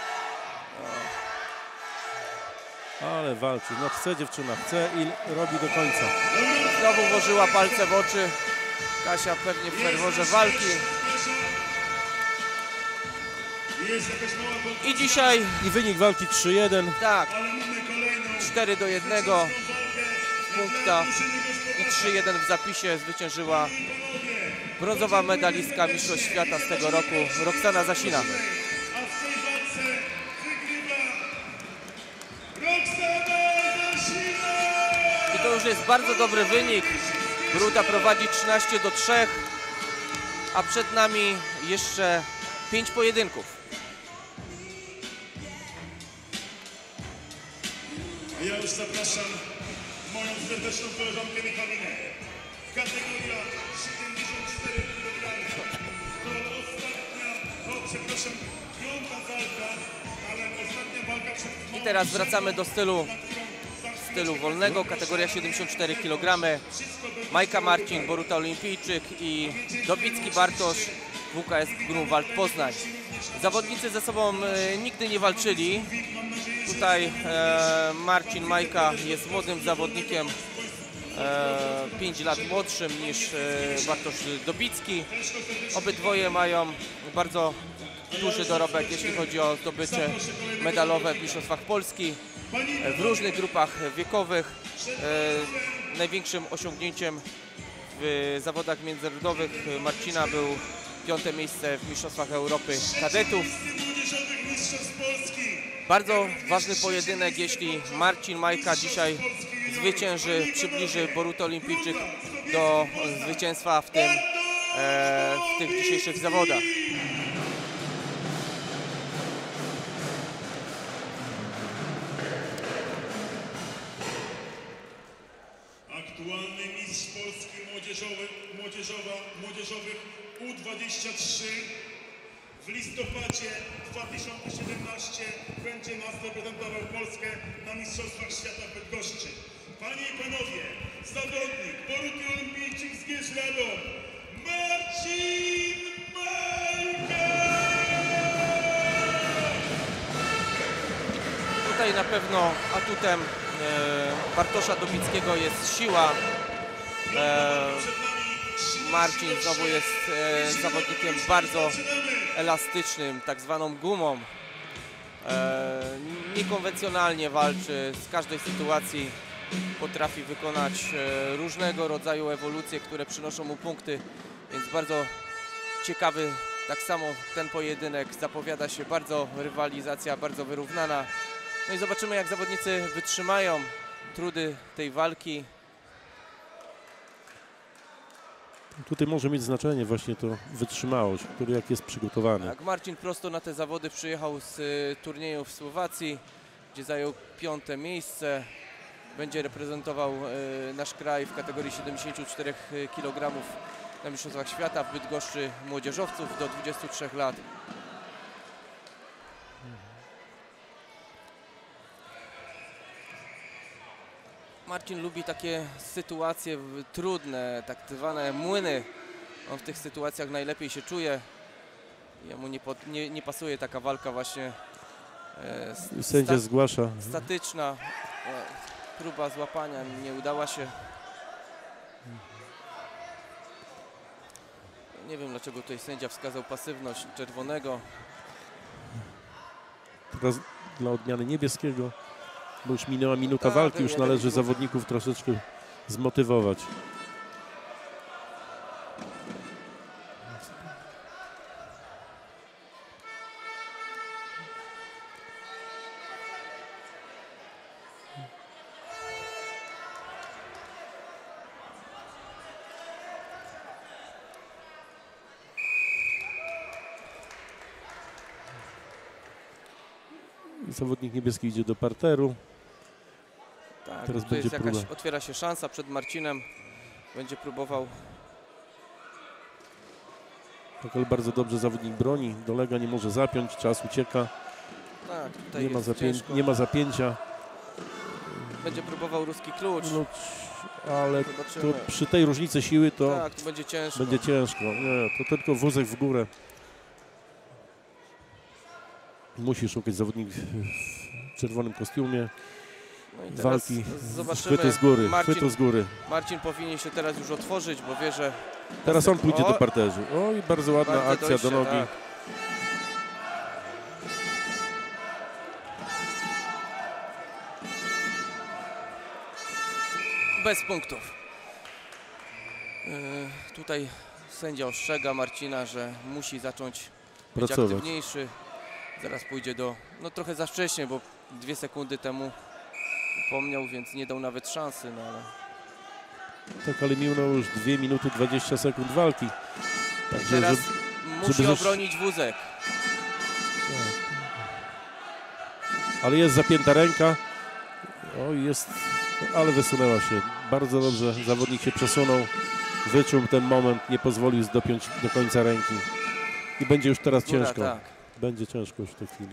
Ale walczy. No chce dziewczyna, chce i robi do końca. Znowu włożyła palce w oczy. Kasia pewnie w ferworze walki. Jest jakaś mała walka, I dzisiaj, I wynik walki trzy jeden. tak, ale mamy kolejną cztery do jednego walkę. punkta i trzy jeden w zapisie zwyciężyła brązowa medalistka Mistrzostw Świata z tego roku, Roxana Zasina. A w tej walce wygrywa Roxana Zasina! I to już jest bardzo dobry wynik. Boruta prowadzi trzynaście do trzech, a przed nami jeszcze pięć pojedynków. A ja już zapraszam moją serdeczną koleżankę Michalinę. Kategoria siedemdziesiąt cztery kilogramy. To ostatnia, o przepraszam, piąta walka, ale ostatnia walka przed... I teraz wracamy do stylu, stylu wolnego, kategoria siedemdziesiąt cztery kilogramy. Majka Marcin, Boruta Olimpijczyk i Dobicki Bartosz, W K S Grunwald Poznań. Zawodnicy ze sobą e, nigdy nie walczyli. Tutaj e, Marcin Majka jest młodym zawodnikiem, e, pięć lat młodszym niż e, Bartosz Dobicki. Obydwoje mają bardzo duży dorobek, jeśli chodzi o zdobycze medalowe w Mistrzostwach Polski e, w różnych grupach wiekowych. E, największym osiągnięciem w zawodach międzynarodowych Marcina był piąte miejsce w Mistrzostwach Europy Kadetów. młodzieżowych mistrzostw Polski. Bardzo ważny pojedynek, jeśli Marcin Majka dzisiaj zwycięży, przybliży Borutę Olimpijczyk do zwycięstwa w, tym, e, w tych dzisiejszych zawodach. Aktualny mistrz Polski młodzieżowy, młodzieżowa, młodzieżowych U dwadzieścia trzy w listopadzie dwa tysiące siedemnastego będzie nas reprezentował Polskę na Mistrzostwach Świata w Bydgoszczy. Panie i panowie, zawodnik Boruty Olimpijczyk z Gieźradą, Marcin Majka! Tutaj na pewno atutem e, Bartosza Dobickiego jest siła. E, Marcin znowu jest e, zawodnikiem bardzo elastycznym, tak zwaną gumą. E, niekonwencjonalnie walczy z każdej sytuacji. Potrafi wykonać e, różnego rodzaju ewolucje, które przynoszą mu punkty, więc bardzo ciekawy tak samo ten pojedynek. Zapowiada się bardzo rywalizacja, bardzo wyrównana. No i zobaczymy, jak zawodnicy wytrzymają trudy tej walki. Tutaj może mieć znaczenie właśnie to wytrzymałość, który jak jest przygotowany. Tak, Marcin prosto na te zawody przyjechał z y, turnieju w Słowacji, gdzie zajął piąte miejsce. Będzie reprezentował y, nasz kraj w kategorii siedemdziesiąt cztery kilogramów na Mistrzostwach Świata w Bydgoszczy młodzieżowców do dwudziestu trzech lat. Marcin lubi takie sytuacje w- trudne, tak zwane młyny. On w tych sytuacjach najlepiej się czuje. Jemu nie, pod, nie, nie pasuje taka walka właśnie e, I sędzia sta- zgłasza. statyczna. E, próba złapania nie udała się. Nie wiem, dlaczego tutaj sędzia wskazał pasywność czerwonego. Teraz dla odmiany niebieskiego, bo już minęła minuta Tak, walki, już jeden należy minut. zawodników troszeczkę zmotywować. Zawodnik niebieski idzie do parteru. Tak, Teraz tu będzie jest jakaś, próba. otwiera się szansa przed Marcinem. Będzie próbował. Tak, ale bardzo dobrze zawodnik broni. Dolega, nie może zapiąć, czas ucieka. Tak, tutaj Nie ma, jest zapię ciężko. nie ma zapięcia. Będzie próbował ruski klucz. No, ale tu Zobaczymy. przy tej różnicy siły to Tak, tu będzie ciężko. będzie ciężko. Nie, to tylko wózek w górę. Musi szukać zawodnik w czerwonym kostiumie. No i teraz Walki, zobaczymy. chwytu z góry, Marcin, chwytu z góry. Marcin powinien się teraz już otworzyć, bo wie, że... Teraz on pójdzie O! do parteru. O, i bardzo ładna Bardzo akcja dojście, do nogi. tak. Bez punktów. Yy, tutaj sędzia ostrzega Marcina, że musi zacząć być Pracować. aktywniejszy. Zaraz pójdzie do... No trochę za wcześnie, bo dwie sekundy temu upomniał, więc nie dał nawet szansy, no ale... Tak, ale minęło już dwie minuty dwadzieścia sekund walki. Także, Teraz żeby- musi żeby zesz- obronić wózek. ale jest zapięta ręka. O, jest, ale wysunęła się. Bardzo dobrze. Zawodnik się przesunął. Wyczuł ten moment, nie pozwolił dopiąć do końca ręki. I będzie już teraz Góra, ciężko. tak. Będzie ciężko już w tej chwili.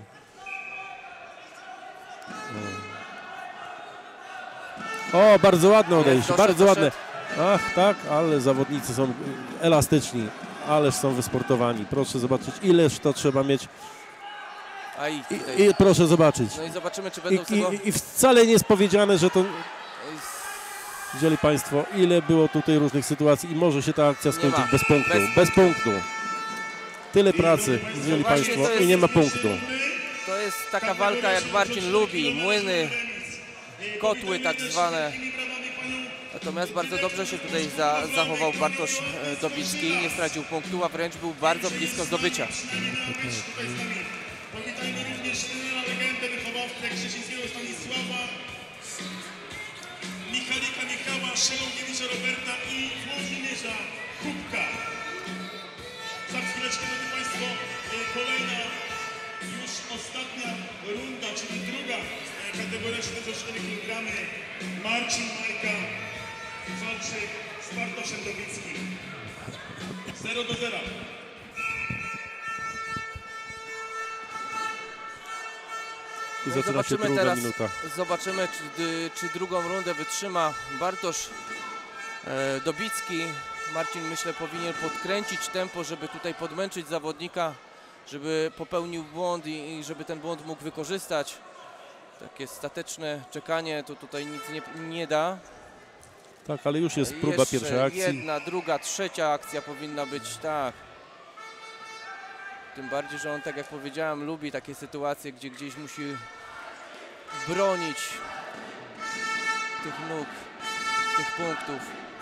O, o bardzo ładne odejście, doszedł, bardzo ładne. doszedł. Ach, tak, ale zawodnicy są elastyczni, ależ są wysportowani. Proszę zobaczyć, ileż to trzeba mieć. A i, I, tutaj. i proszę zobaczyć. No i zobaczymy, czy I, będą z tego... i, I wcale nie jest powiedziane, że to... Widzieli Państwo, ile było tutaj różnych sytuacji i może się ta akcja skończyć ma. bez punktu. Bez Bez, punktu. Tyle pracy, widzieli Właśnie Państwo, to jest- i nie ma punktu. To jest taka walka, jak Marcin lubi. Młyny, kotły tak zwane. Natomiast bardzo dobrze się tutaj za, zachował Bartosz e, Dobicki. Nie stracił punktu, a wręcz był bardzo blisko zdobycia. Powitajmy również legendę wychowawcę Krzysińskiego Stanisława, Michalika Michała, Szelągiewicza Roberta i Włodzimierza Kubka. Za chwileczkę, drodzy Państwo, e, kolejna, już ostatnia runda, czyli druga e, kategoria siedemdziesiąt cztery kilogramy. Marcin Majka walczy z Bartoszem Dobickim. zero do zera. I No i zaczyna się zobaczymy druga teraz, minuta. zobaczymy, czy, czy drugą rundę wytrzyma Bartosz e, Dobicki. Marcin, myślę, powinien podkręcić tempo, żeby tutaj podmęczyć zawodnika, żeby popełnił błąd i, i żeby ten błąd mógł wykorzystać. Takie stateczne czekanie to tutaj nic nie, nie da. Tak, ale już jest próba Jeszcze pierwszej akcji. jedna, druga, trzecia akcja powinna być, tak. Tym bardziej, że on, tak jak powiedziałem, lubi takie sytuacje, gdzie gdzieś musi bronić tych nóg, tych punktów.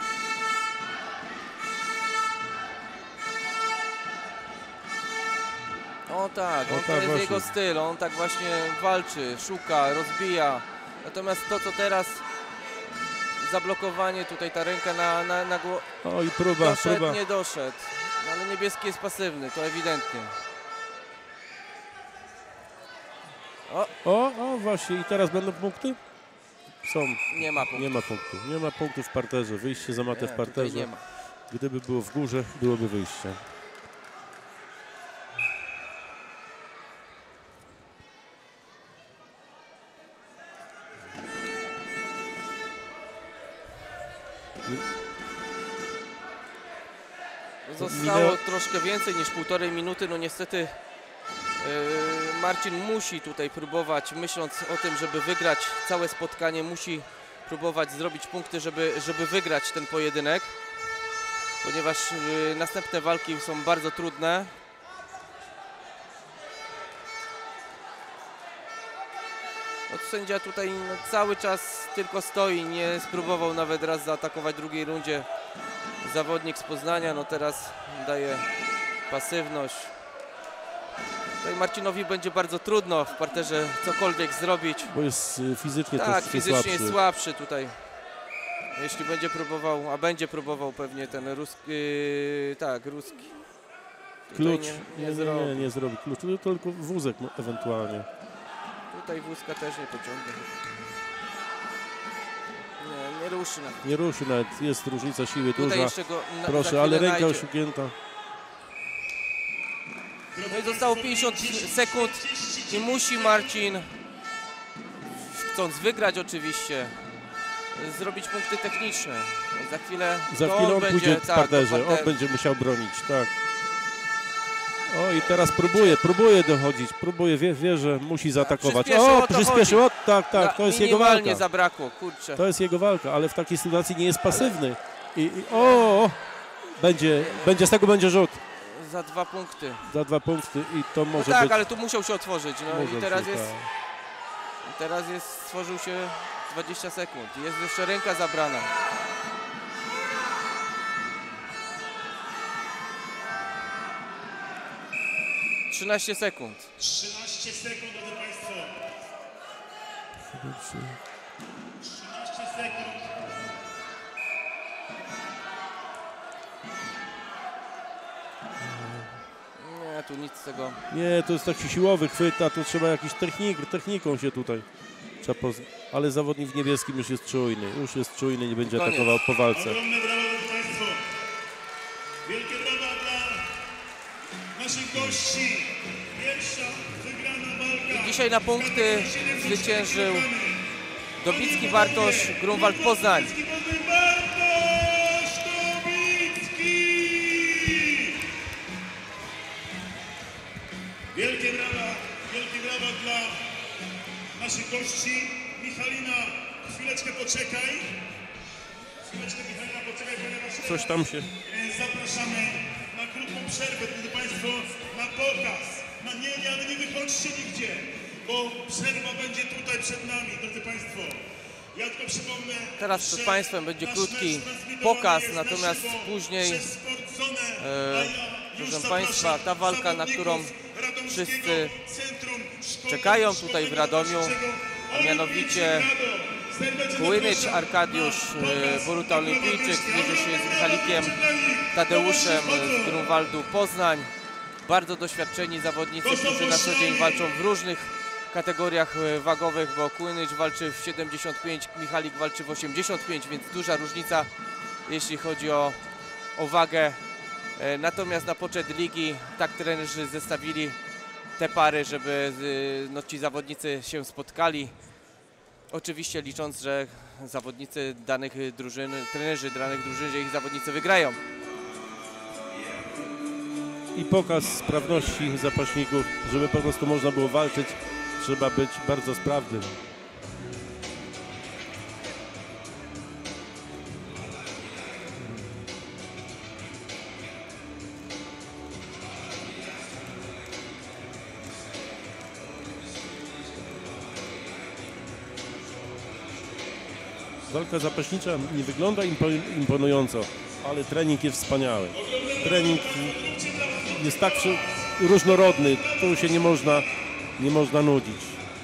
O tak, on O to tak, jest właśnie. jego styl, on tak właśnie walczy, szuka, rozbija. Natomiast to, co teraz, zablokowanie tutaj, ta ręka na, na, na głowę, O, i próba, doszedł, próba. nie doszedł. No, ale niebieski jest pasywny, to ewidentnie. O, O, o, właśnie, i teraz będą punkty? Są. nie ma punktu. Nie ma punktu. Nie ma punktu w parterze. Wyjście za matę Nie, w tutaj parterze. nie ma. Gdyby było w górze, byłoby wyjście. Zostało Minęło- troszkę więcej niż półtorej minuty. No niestety yy, Marcin musi tutaj próbować, myśląc o tym, żeby wygrać całe spotkanie, musi próbować zrobić punkty, żeby, żeby wygrać ten pojedynek, ponieważ yy, następne walki są bardzo trudne. No, sędzia tutaj no, cały czas tylko stoi, nie spróbował nawet raz zaatakować w drugiej rundzie zawodnik z Poznania, no teraz daje pasywność. Tutaj Marcinowi będzie bardzo trudno w parterze cokolwiek zrobić. Bo jest y, fizycznie Tak, troszkę fizycznie słabszy. jest słabszy tutaj. Jeśli będzie próbował, a będzie próbował pewnie ten ruski, yy, tak, ruski. Tutaj Klucz nie, nie, nie, nie, zrobi. nie, nie zrobi klucz, tylko wózek no, ewentualnie. tutaj wózka też nie pociągnie. Nie, nie ruszy nawet. Nie ruszy nawet, jest różnica siły Tutaj duża. jeszcze go na, Proszę, ale ręka znajdzie. osiągnięta. No i zostało pięćdziesiąt sekund i musi Marcin, chcąc wygrać oczywiście, zrobić punkty techniczne. Za chwilę, Za to chwilę on będzie, pójdzie w tak, parterze, parter. on będzie musiał bronić, tak. O i teraz próbuje, próbuje dochodzić, próbuje, wie, wie że musi zaatakować. przyspieszył, O, o to przyspieszył, o, tak, Na- tak, to jest jego minimalnie walka. zabrakło, kurczę. To jest jego walka, ale w takiej sytuacji nie jest pasywny. I, i o, o, będzie, będzie, z tego będzie rzut. Za dwa punkty. Za dwa punkty i to No może tak, być... ale tu musiał się otworzyć. No może i teraz być, jest, tak. teraz jest, stworzył się dwadzieścia sekund. Jest jeszcze ręka zabrana. trzynaście sekund. trzynaście sekund, drodzy Państwo. trzynaście sekund. Nie, tu nic z tego. Nie, to jest taki siłowy chwyt, a tu trzeba jakiś technik, techniką się tutaj trzeba poz... Ale zawodnik w niebieskim już jest czujny, już jest czujny, nie będzie Koniec. atakował po walce. Ogromne brawa, drodzy Państwo. Wielkie brawa dla naszych gości. Pierwsza wygrana walka. Dzisiaj na punkty zwyciężył Dobicki Bartosz, Grunwald Poznań. Dobicki Bartosz Dobicki. Wielkie brawa, wielkie brawa dla naszych gości. Michalina, chwileczkę poczekaj. Chwileczkę Michalina, poczekaj, ponieważ Coś tam się... e, zapraszamy na krótką przerwę, drodzy Państwo, na pokaz. Na nie, nie, ale nie wychodźcie nigdzie, bo przerwa będzie tutaj przed nami, drodzy Państwo. Ja tylko przypomnę, Teraz że przed Państwem będzie nasz krótki mecz transmitowany pokaz, jest na natomiast żywo później, przez Sportzone, e, a ja już proszę zapraszam Państwa, ta walka, na którą zawodników Radomskiego wszyscy Centrum Szkolenia- czekają tutaj w Radomiu, Szkolenia a mianowicie Kułynycz Arkadiusz, e, Boruta Olimpijczyk, zmierzy się z Michalikiem Tadeuszem z Grunwaldu Poznań. Bardzo doświadczeni zawodnicy, którzy na co dzień walczą w różnych kategoriach e, wagowych, bo Kułynycz walczy w siedemdziesiąt pięć, Michalik walczy w osiemdziesiąt pięć, więc duża różnica, jeśli chodzi o, o wagę. E, Natomiast na poczet ligi tak trenerzy zestawili te pary, żeby e, no, ci zawodnicy się spotkali. Oczywiście licząc, że zawodnicy danych drużyn, trenerzy danych drużyn, że ich zawodnicy wygrają. I pokaz sprawności zapaśników, żeby po prostu można było walczyć, trzeba być bardzo sprawnym. Walka zapaśnicza nie wygląda impo- imponująco, ale trening jest wspaniały. Trening jest tak przy- różnorodny, tu się nie można, nie można nudzić.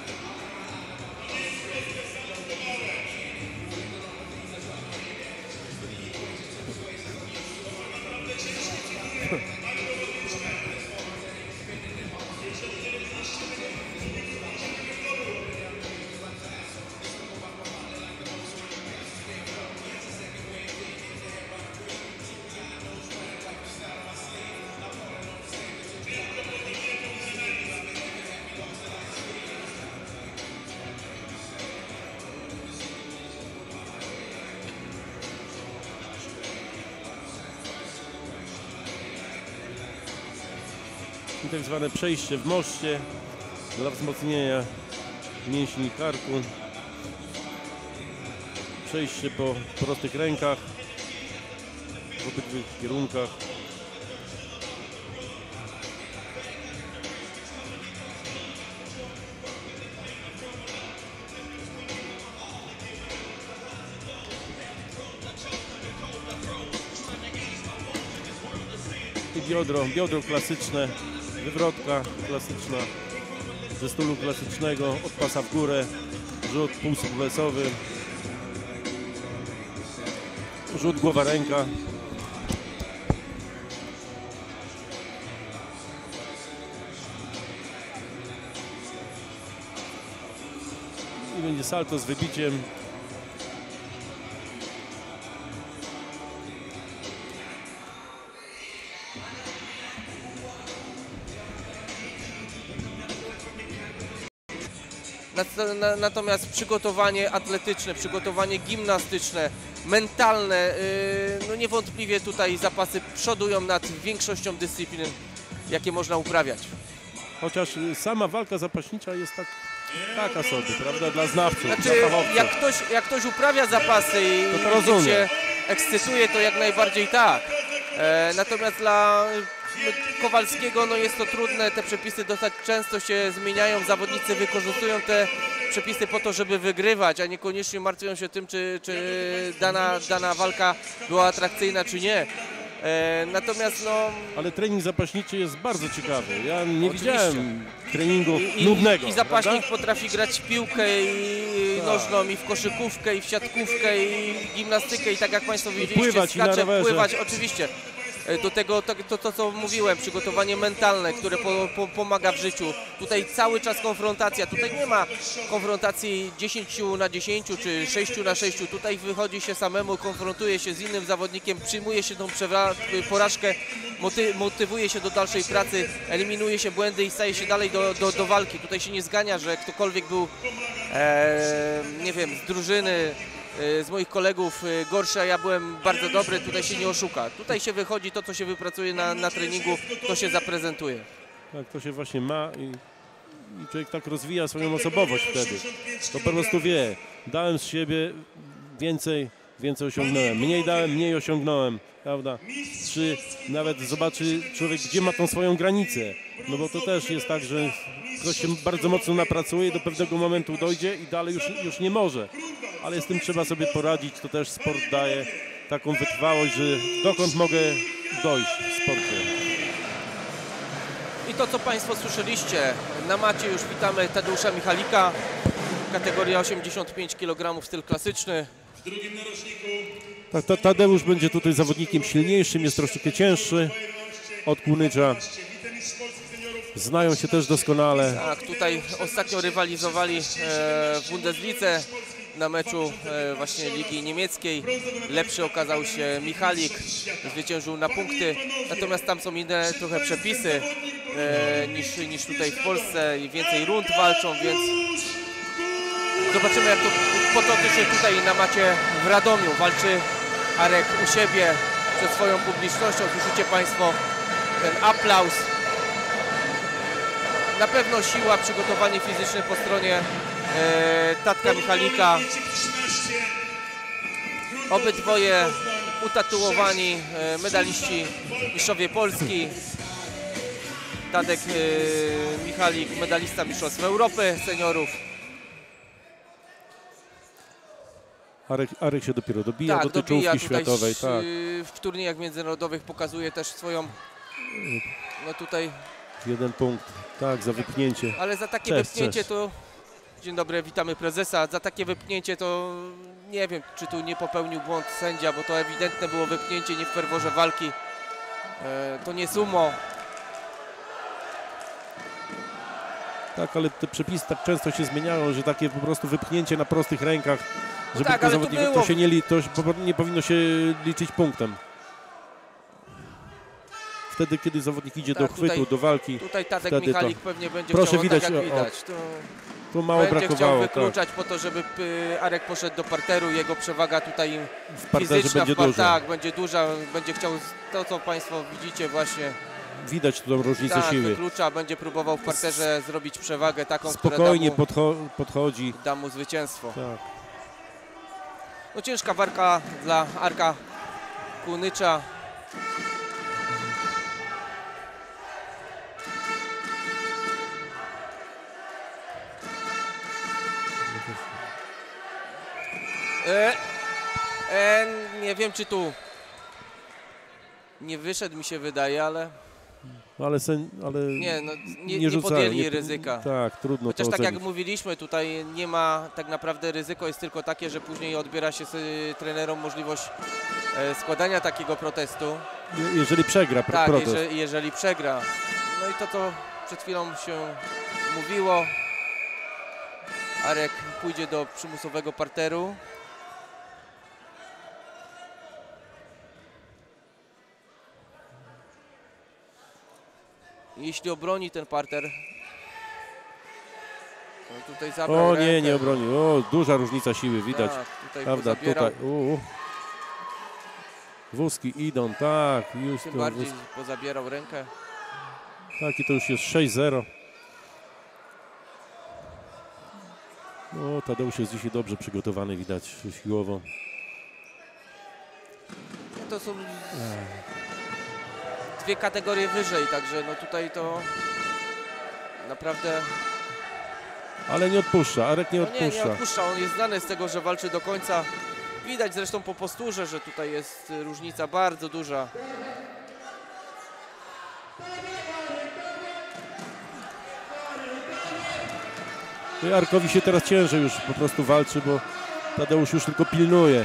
I tak zwane przejście w moście dla wzmocnienia mięśni karku. Przejście po prostych rękach w obydwu kierunkach. I biodro, biodro klasyczne, wywrotka klasyczna ze stylu klasycznego, od pasa w górę, rzut półsuwesowy, rzut głowa ręka. i będzie salto z wybiciem. Natomiast przygotowanie atletyczne, przygotowanie gimnastyczne, mentalne, no niewątpliwie tutaj zapasy przodują nad większością dyscyplin, jakie można uprawiać. Chociaż sama walka zapaśnicza jest tak, taka sobie, prawda, dla znawców, znaczy, dla fachowców. jak ktoś, jak ktoś uprawia zapasy i to to rozumie. się ekscytuje, to jak najbardziej tak. E, natomiast dla Kowalskiego no jest to trudne, te przepisy dosyć często się zmieniają, zawodnicy wykorzystują te przepisy po to, żeby wygrywać, a niekoniecznie martwią się tym, czy, czy dana, dana walka była atrakcyjna, czy nie. E, natomiast no... Ale trening zapaśniczy jest bardzo ciekawy. Ja nie Oczywiście. widziałem treningu I, nudnego. I zapaśnik prawda? potrafi grać w piłkę i Tak. nożną, i w koszykówkę, i w siatkówkę, i gimnastykę, i tak jak Państwo widzieliście, pływać i na skacze, rowerze. pływać, oczywiście. Do tego to, to, to co mówiłem, przygotowanie mentalne, które po, po, pomaga w życiu. Tutaj cały czas konfrontacja, tutaj nie ma konfrontacji dziesięć na dziesięć czy sześć na sześć. Tutaj wychodzi się samemu, konfrontuje się z innym zawodnikiem, przyjmuje się tą porażkę, moty, motywuje się do dalszej pracy, eliminuje się błędy i staje się dalej do, do, do walki. Tutaj się nie zgania, że ktokolwiek był, e, nie wiem, z drużyny, z moich kolegów gorszy, a ja byłem bardzo dobry, tutaj się nie oszuka. Tutaj się wychodzi to, co się wypracuje na, na treningu, to się zaprezentuje. Tak, to się właśnie ma i, i człowiek tak rozwija swoją osobowość wtedy. To po prostu wie, dałem z siebie więcej, więcej osiągnąłem. Mniej dałem, mniej osiągnąłem, prawda? Czy nawet zobaczy człowiek, gdzie ma tą swoją granicę. No bo to też jest tak, że ktoś się bardzo mocno napracuje, do pewnego momentu dojdzie i dalej już, już nie może. Ale z tym trzeba sobie poradzić, to też sport daje taką wytrwałość, że dokąd mogę dojść w sporcie. I to, co Państwo słyszeliście, na macie już witamy Tadeusza Michalika, kategoria osiemdziesiąt pięć kilogramów, styl klasyczny. W drugim narożniku Tak, ta, Tadeusz będzie tutaj zawodnikiem silniejszym, jest troszeczkę cięższy od Kunycza. Znają się też doskonale. Tak, tutaj ostatnio rywalizowali e, w Bundeslidze na meczu e, właśnie Ligi Niemieckiej. Lepszy okazał się Michalik, zwyciężył na punkty, natomiast tam są inne trochę przepisy e, niż, niż tutaj w Polsce i więcej rund walczą, więc zobaczymy, jak to potoczy się tutaj na macie w Radomiu. Walczy Arek u siebie przed swoją publicznością, słyszycie Państwo ten aplauz. Na pewno siła, przygotowanie fizyczne po stronie e, Tadka Michalika. Obydwoje utatuowani e, medaliści, mistrzowie Polski. Tadek e, Michalik, medalista Mistrzostw Europy seniorów. Arek, Arek się dopiero dobija Tak, do tej dobija czołówki tutaj światowej. w, Tak. w turniejach międzynarodowych pokazuje też swoją, no tutaj, Jeden punkt, tak, za wypchnięcie. ale za takie Cześć, wypchnięcie cześć. to, dzień dobry, witamy prezesa, za takie wypchnięcie to nie wiem, czy tu nie popełnił błąd sędzia, bo to ewidentne było wypchnięcie, nie w ferworze walki, e, to nie sumo. Tak, ale te przepisy tak często się zmieniają, że takie po prostu wypchnięcie na prostych rękach, żeby tak, to ale to zawodnika, było. to się nie, li, to nie powinno się liczyć punktem. Wtedy, kiedy zawodnik idzie Tak, do chwytu, tutaj- do walki, Tutaj Tadek Wtedy to- Michalik pewnie będzie Proszę chciał, o, widać, tak jak o, o, widać, to to mało będzie chciał brakowało. Tak. wykluczać po to, żeby y, Arek poszedł do parteru, jego przewaga tutaj W parterze fizyczna, będzie w par- duża. tak, będzie duża, będzie chciał to, co Państwo widzicie właśnie, Widać tu tą różnicę tak, siły. wyklucza, będzie próbował w parterze zrobić przewagę taką, która da Spokojnie mu, podcho podchodzi. da mu zwycięstwo. Tak. No ciężka walka dla Arka Kunycza. E, e, nie wiem, czy tu nie wyszedł, mi się wydaje, ale No ale, sen, ale nie, no, nie, nie rzucają, podjęli nie- ryzyka. Tak, trudno Chociaż to tak ocenić. jak mówiliśmy, tutaj nie ma tak naprawdę, ryzyko jest tylko takie, że później odbiera się y, trenerom możliwość e, składania takiego protestu. Je- Jeżeli przegra pro Tak, protest. jeżeli, jeżeli przegra. No i to, co przed chwilą się mówiło. Arek pójdzie do przymusowego parteru. Jeśli obroni ten parter, no tutaj zabrał O rękę. nie, nie obronił. O, duża różnica siły, widać. Tak, tutaj Prawda, pozabierał. tutaj. U, u. Wózki idą, tak. Już Tym to bardziej wózki. pozabierał rękę. Tak, i to już jest sześć zero. No, Tadeusz jest dzisiaj dobrze przygotowany, widać siłowo. No to są dwie kategorie wyżej, także no tutaj to naprawdę... Ale nie odpuszcza, Arek nie No nie, nie odpuszcza. odpuszcza, on jest znany z tego, że walczy do końca. Widać zresztą po posturze, że tutaj jest różnica bardzo duża. I Arkowi się teraz ciężej już po prostu walczy, bo Tadeusz już tylko pilnuje.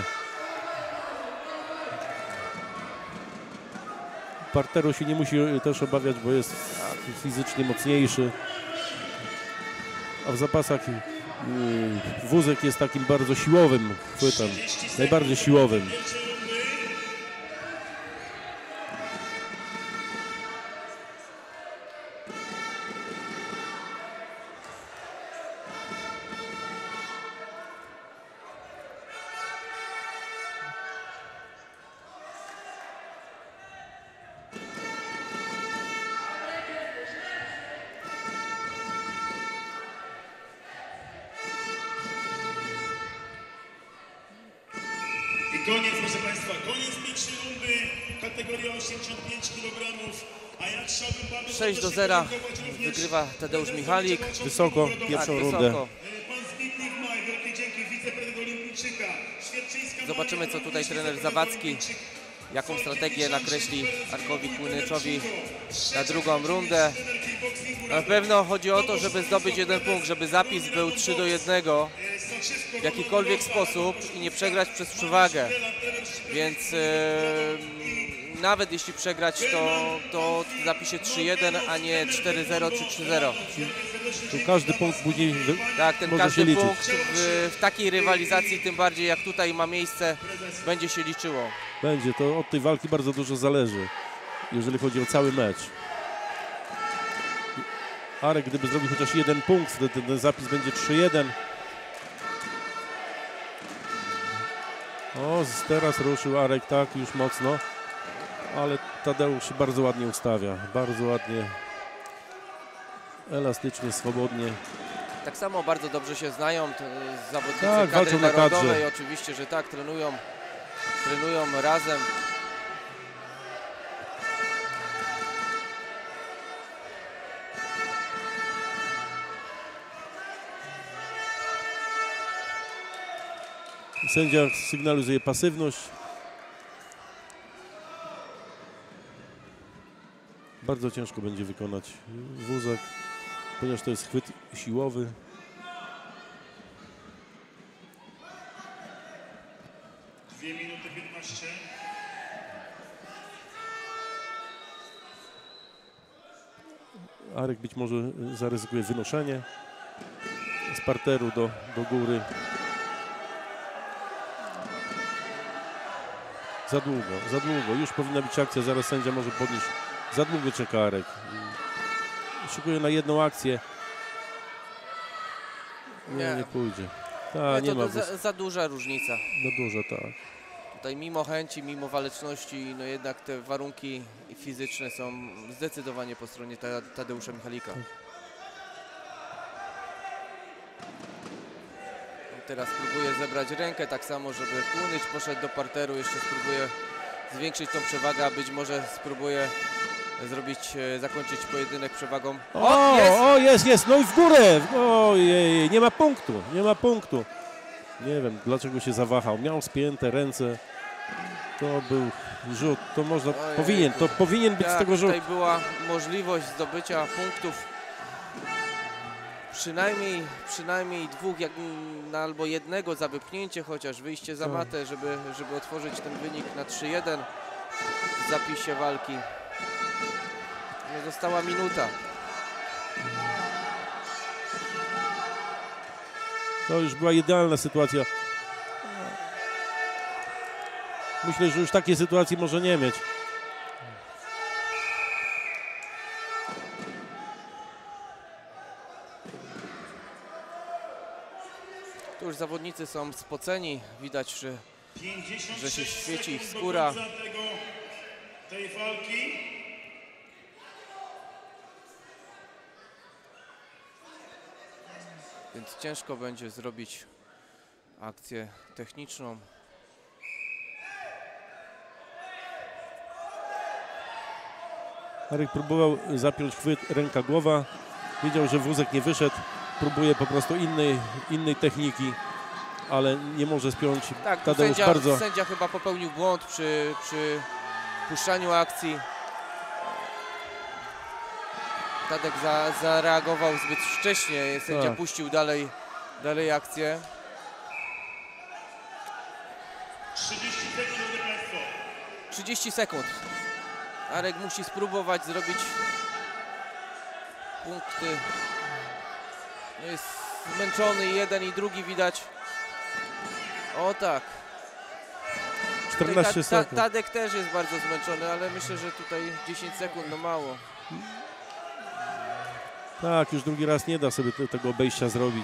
Parteru się nie musi też obawiać, bo jest fizycznie mocniejszy. A w zapasach yy, wózek jest takim bardzo siłowym chwytem, najbardziej siłowym. I koniec, proszę Państwa, koniec pierwszej rundy, kategoria osiemdziesiąt pięć kilogramów, a ja chciałbym bardzo sześć do serdecznie zera podziękować również wygrywa Tadeusz Michalik. Wysoko, pierwszą Tak, rundę. wysoko. Pan Zbigniew Maj, wielkie dzięki, wiceprezydent Olimpijczyka, Świerczyńska Zobaczymy, Maria, co tutaj również trener wiceprezydent Zawadzki, Olimpijczyk, jaką strategię nakreśli Arkowi Kłynyczowi na drugą rundę. Na pewno chodzi o to, żeby zdobyć jeden punkt, żeby zapis był trzy do jednego w jakikolwiek sposób i nie przegrać przez przewagę. Więc e, nawet jeśli przegrać, to, to w zapisie trzy jeden, a nie cztery zero czy trzy zero. Tu każdy punkt później wy- Tak, ten może się każdy liczyć. punkt w, w takiej rywalizacji, tym bardziej jak tutaj ma miejsce, będzie się liczyło. Będzie, to od tej walki bardzo dużo zależy, jeżeli chodzi o cały mecz. Arek, gdyby zrobił chociaż jeden punkt, wtedy ten, ten zapis będzie trzy jeden. O, z- teraz ruszył Arek tak już mocno, ale Tadeusz się bardzo ładnie ustawia, bardzo ładnie, elastycznie, swobodnie. Tak samo bardzo dobrze się znają te zawodnicy Tak, kadry walczą na kadrze. narodowej. Oczywiście, że tak, trenują, trenują razem. Sędzia sygnalizuje pasywność. Bardzo ciężko będzie wykonać wózek, ponieważ to jest chwyt siłowy. dwie minuty piętnaście. Arek być może zaryzykuje wynoszenie z parteru do, do góry. Za długo, za długo. Już powinna być akcja, zaraz sędzia może podnieść. Za długo czeka Arek. Szykuje na jedną akcję. Nie, Nie. nie pójdzie. Ta, No nie to ma to za, wóz- za duża różnica. za dużo, tak. Tutaj mimo chęci, mimo waleczności, no jednak te warunki fizyczne są zdecydowanie po stronie Ta- Tadeusza Michalika. Teraz próbuje zebrać rękę, tak samo, żeby Kłonyć poszedł do parteru, jeszcze spróbuje zwiększyć tą przewagę, a być może spróbuje zrobić, e, zakończyć pojedynek przewagą. O, jest! o, jest, jest, no i w górę! Ojej, nie ma punktu, nie ma punktu. Nie wiem, dlaczego się zawahał. Miał spięte ręce. To był rzut, to można, Ojej. powinien, to powinien być z Tak, tego rzut. tutaj była możliwość zdobycia punktów. Przynajmniej, przynajmniej dwóch, jak, mm, albo jednego za wypchnięcie, chociaż wyjście za Tak. matę, żeby, żeby otworzyć ten wynik na trzy jeden w zapisie walki. No, została minuta. To już była idealna sytuacja. Myślę, że już takiej sytuacji może nie mieć. Tu już zawodnicy są spoceni, widać, że, pięćdziesiąt że się sześć świeci ich sekund do skóra. końca tego, tej walki. Więc ciężko będzie zrobić akcję techniczną. Arek próbował zapiąć chwyt ręka głowa. Wiedział, że wózek nie wyszedł. Próbuje po prostu innej, innej techniki, ale nie może spiąć. Tak, tu Tadeusz sędzia, bardzo... sędzia chyba popełnił błąd przy, przy puszczaniu akcji. Tadek za, zareagował zbyt wcześnie, sędzia Tak. puścił dalej, dalej akcję. trzydzieści sekund, drodzy Państwo. trzydzieści sekund. Arek musi spróbować zrobić punkty. No jest zmęczony jeden i drugi widać. O tak. Tutaj czternaście ta, ta, sekund. Tadek też jest bardzo zmęczony, ale myślę, że tutaj dziesięć sekund no mało. Tak, już drugi raz nie da sobie te, tego obejścia zrobić.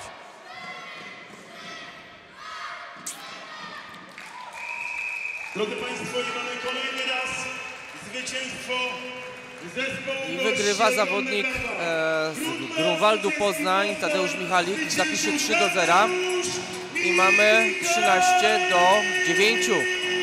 Drodzy Państwo, i mamy kolejny raz zwycięstwo zespołu. I wygrywa zawodnik e, z Grunwaldu Poznań, Tadeusz Michalik w zapisie trzy do zera. I mamy trzynaście do dziewięciu.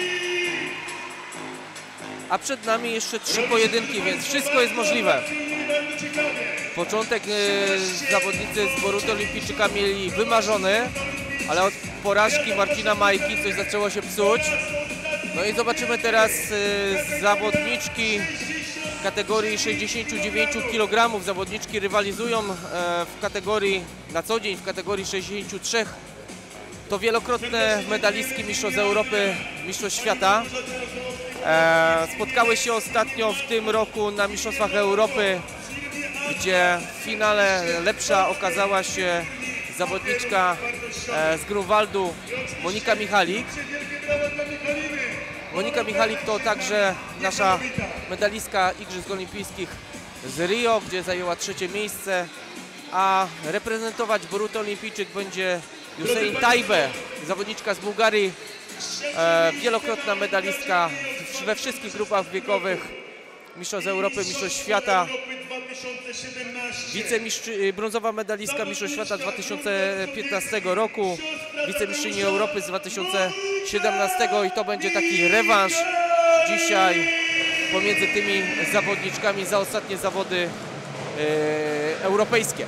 A przed nami jeszcze trzy pojedynki, więc wszystko jest możliwe. Początek e, zawodnicy z Boruty Olimpijczyka mieli wymarzony, ale od porażki Marcina Majki coś zaczęło się psuć. No i zobaczymy teraz e, zawodniczki kategorii sześćdziesięciu dziewięciu kilogramów. Zawodniczki rywalizują e, w kategorii, na co dzień w kategorii sześćdziesięciu trzech. To wielokrotne medalistki mistrzostw Europy, mistrzostw świata. E, spotkały się ostatnio w tym roku na mistrzostwach Europy, gdzie w finale lepsza okazała się zawodniczka e, z Grunwaldu Monika Michalik. Monika Michalik to także nasza medalistka Igrzysk Olimpijskich z Rio, gdzie zajęła trzecie miejsce, a reprezentować Borutę Olimpijczyk będzie Hüseyin Taybe, zawodniczka z Bułgarii, e, wielokrotna medalistka we wszystkich grupach wiekowych, mistrzostw Europy, mistrzostw świata, wicemistrz, brązowa medalistka mistrzostw świata dwa tysiące piętnastego roku, wicemistrzyni Europy z dwa tysiące siedemnastego i to będzie taki rewanż dzisiaj pomiędzy tymi zawodniczkami za ostatnie zawody e, europejskie.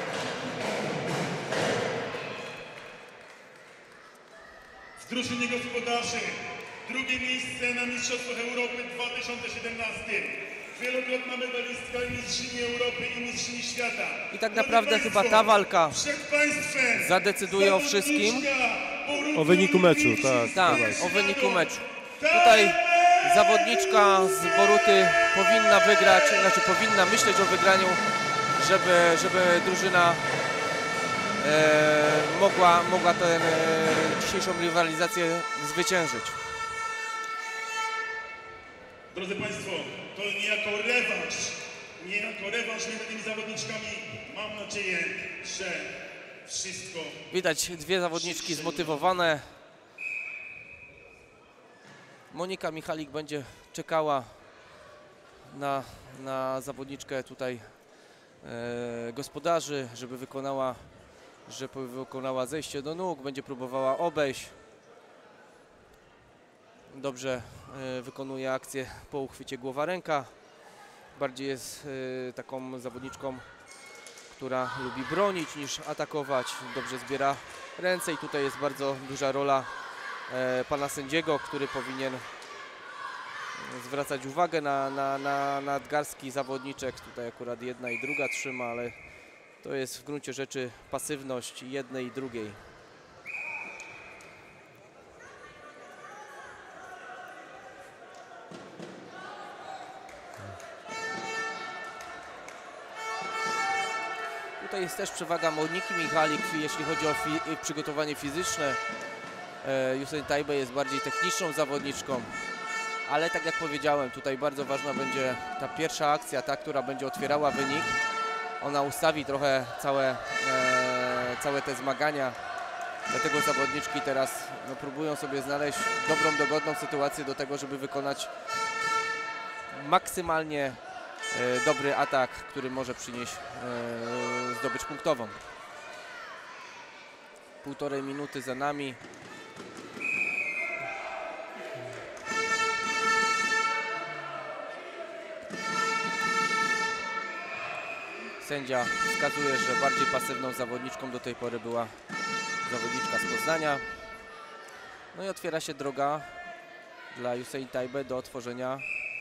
W drużynie gospodarzy drugie miejsce na Mistrzostwach Europy dwa tysiące siedemnastym. Wielokrotna medalistka i mistrzyni Europy i mistrzyni świata. I tak naprawdę chyba ta walka przed Państwem zadecyduje o wszystkim. O wyniku meczu, tak. Tak, tak. o wyniku meczu. Tutaj zawodniczka z Boruty powinna wygrać, znaczy powinna myśleć o wygraniu, żeby, żeby drużyna e, mogła, mogła tę e, dzisiejszą rywalizację zwyciężyć. Drodzy Państwo, to niejako rewanż, niejako rewanż między tymi zawodniczkami. Mam nadzieję, że wszystko... Widać dwie zawodniczki zmotywowane. Monika Michalik będzie czekała na, na zawodniczkę tutaj e, gospodarzy, żeby wykonała, żeby wykonała zejście do nóg, będzie próbowała obejść. Dobrze e, wykonuje akcję po uchwycie głowa-ręka. Bardziej jest e, taką zawodniczką, która lubi bronić niż atakować. Dobrze zbiera ręce i tutaj jest bardzo duża rola e, pana sędziego, który powinien zwracać uwagę na, na, na nadgarstki zawodniczek. Tutaj akurat jedna i druga trzyma, ale to jest w gruncie rzeczy pasywność jednej i drugiej. tutaj jest też przewaga Moniki Michalik, jeśli chodzi o fi przygotowanie fizyczne. E, Usain Taibe jest bardziej techniczną zawodniczką, ale tak jak powiedziałem, tutaj bardzo ważna będzie ta pierwsza akcja, ta, która będzie otwierała wynik. Ona ustawi trochę całe, e, całe te zmagania. Dlatego zawodniczki teraz no, próbują sobie znaleźć dobrą, dogodną sytuację do tego, żeby wykonać maksymalnie e, dobry atak, który może przynieść e, zdobycz punktową. Półtorej minuty za nami. Sędzia wskazuje, że bardziej pasywną zawodniczką do tej pory była zawodniczka z Poznania. No i otwiera się droga dla Usain Taibe do otworzenia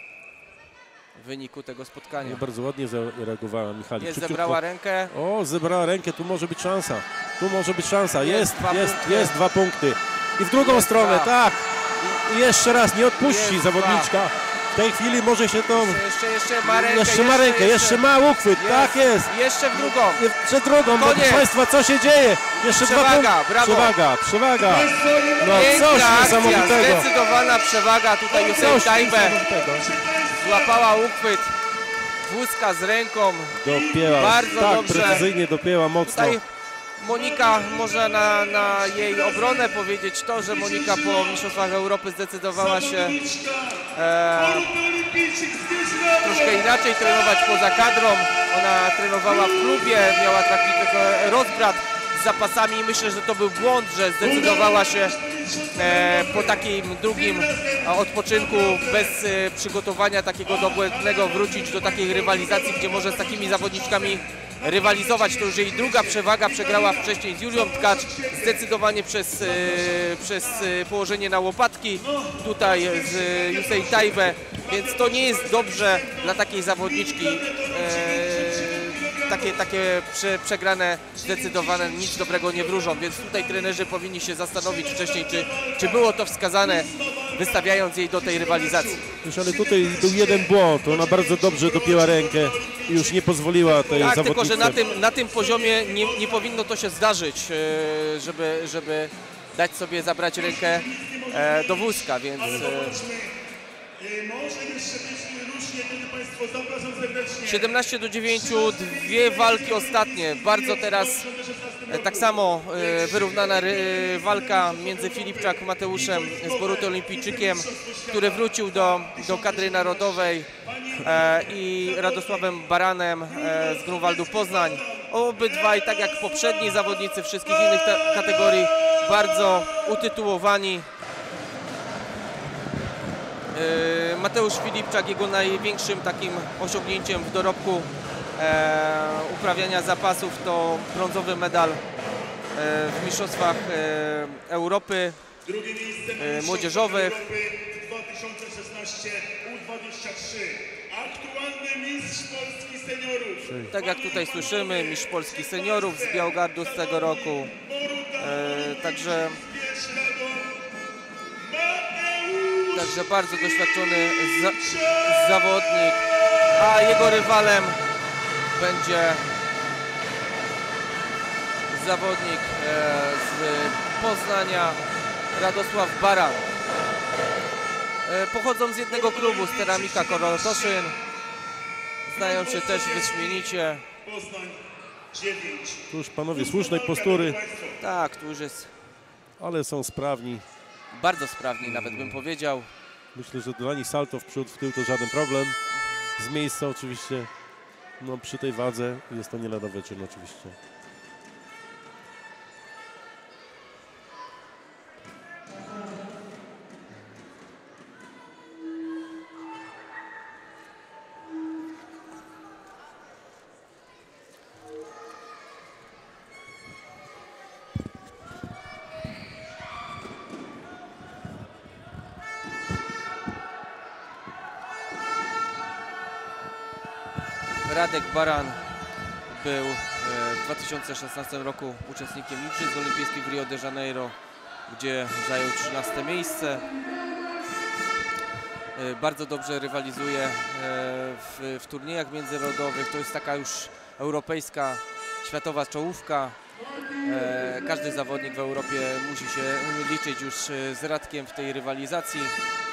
wyniku tego spotkania. No, bardzo ładnie zareagowała Michalik. Jest, Szybciutko. zebrała rękę. O, zebrała rękę, tu może być szansa. Tu może być szansa. Jest Jest, dwa jest, punkty. jest dwa punkty. I w drugą Jest stronę, dwa. tak. I, I jeszcze raz, nie odpuści Jest zawodniczka. W tej chwili może się to... Jeszcze, jeszcze ma rękę. Jeszcze ma rękę, jeszcze ma uchwyt, tak jest. Jeszcze w drugą. Jeszcze drugą, Koniec. proszę Państwa, co się dzieje? Jeszcze Przewaga, dwa punkty. brawo. Przewaga, przewaga. No Piękna coś akcja, niesamowitego. zdecydowana przewaga tutaj Usain Coś Taibe. niesamowitego. Złapała uchwyt wózka z ręką. Dopięła, Bardzo tak dobrze. precyzyjnie dopięła mocno. Tutaj Monika może na, na jej obronę powiedzieć to, że Monika po Mistrzostwach Europy zdecydowała się e, troszkę inaczej trenować poza kadrą. Ona trenowała w klubie, miała taki tylko rozbrat z zapasami i myślę, że to był błąd, że zdecydowała się e, po takim długim odpoczynku bez e, przygotowania takiego dogłębnego wrócić do takiej rywalizacji, gdzie może z takimi zawodniczkami rywalizować. To już jej druga przewaga, przegrała wcześniej z Julią Tkacz, zdecydowanie przez, e, przez e, położenie na łopatki tutaj z e, Usain Taibe, więc to nie jest dobrze dla takiej zawodniczki. E, takie takie prze, przegrane, zdecydowane, nic dobrego nie wróżą, więc tutaj trenerzy powinni się zastanowić wcześniej, czy, czy było to wskazane, wystawiając jej do tej rywalizacji. Już, ale tutaj był jeden błąd, ona bardzo dobrze dopięła rękę i już nie pozwoliła tej Tak, zawodniczce. tylko że na tym, na tym poziomie nie, nie powinno to się zdarzyć, e, żeby, żeby dać sobie zabrać rękę e, do wózka, więc... E, Może jeszcze być różnie, drodzy Państwo, zapraszam serdecznie. siedemnaście do dziewięciu, dwie walki ostatnie, bardzo teraz e, tak samo e, wyrównana ry, walka między Filipczak Mateuszem z Boruty Olimpijczykiem, który wrócił do, do kadry narodowej e, i Radosławem Baranem e, z Grunwaldu Poznań. Obydwaj, tak jak poprzedni zawodnicy wszystkich innych kategorii, bardzo utytułowani. Mateusz Filipczak, jego największym takim osiągnięciem w dorobku e, uprawiania zapasów to brązowy medal e, w Mistrzostwach e, Europy Drugie miejsce e, młodzieżowych. dwa tysiące szesnaście U dwadzieścia trzy. Aktualny mistrz Polski seniorów. Tak jak tutaj słyszymy, mistrz Polski seniorów z Białogardu z tego roku. E, także Także bardzo doświadczony za, zawodnik, a jego rywalem będzie zawodnik e, z Poznania, Radosław Baran. E, pochodzą z jednego klubu, z Ceramika Korotoszyn. Znają się też wyśmienicie. Poznań dziewięć. Tu już panowie słusznej postury, Tak, tu już jest ale są sprawni. bardzo sprawni, nawet bym powiedział. Myślę, że dla nich salto w przód, w tył to żaden problem. Z miejsca oczywiście, no przy tej wadze jest to nie lada wyczyn oczywiście. Radek Baran był w dwa tysiące szesnastym roku uczestnikiem Igrzysk Olimpijskich w Rio de Janeiro, gdzie zajął trzynaste miejsce. Bardzo dobrze rywalizuje w, w turniejach międzynarodowych. To jest taka już europejska światowa czołówka. E, każdy zawodnik w Europie musi się liczyć już z Radkiem w tej rywalizacji.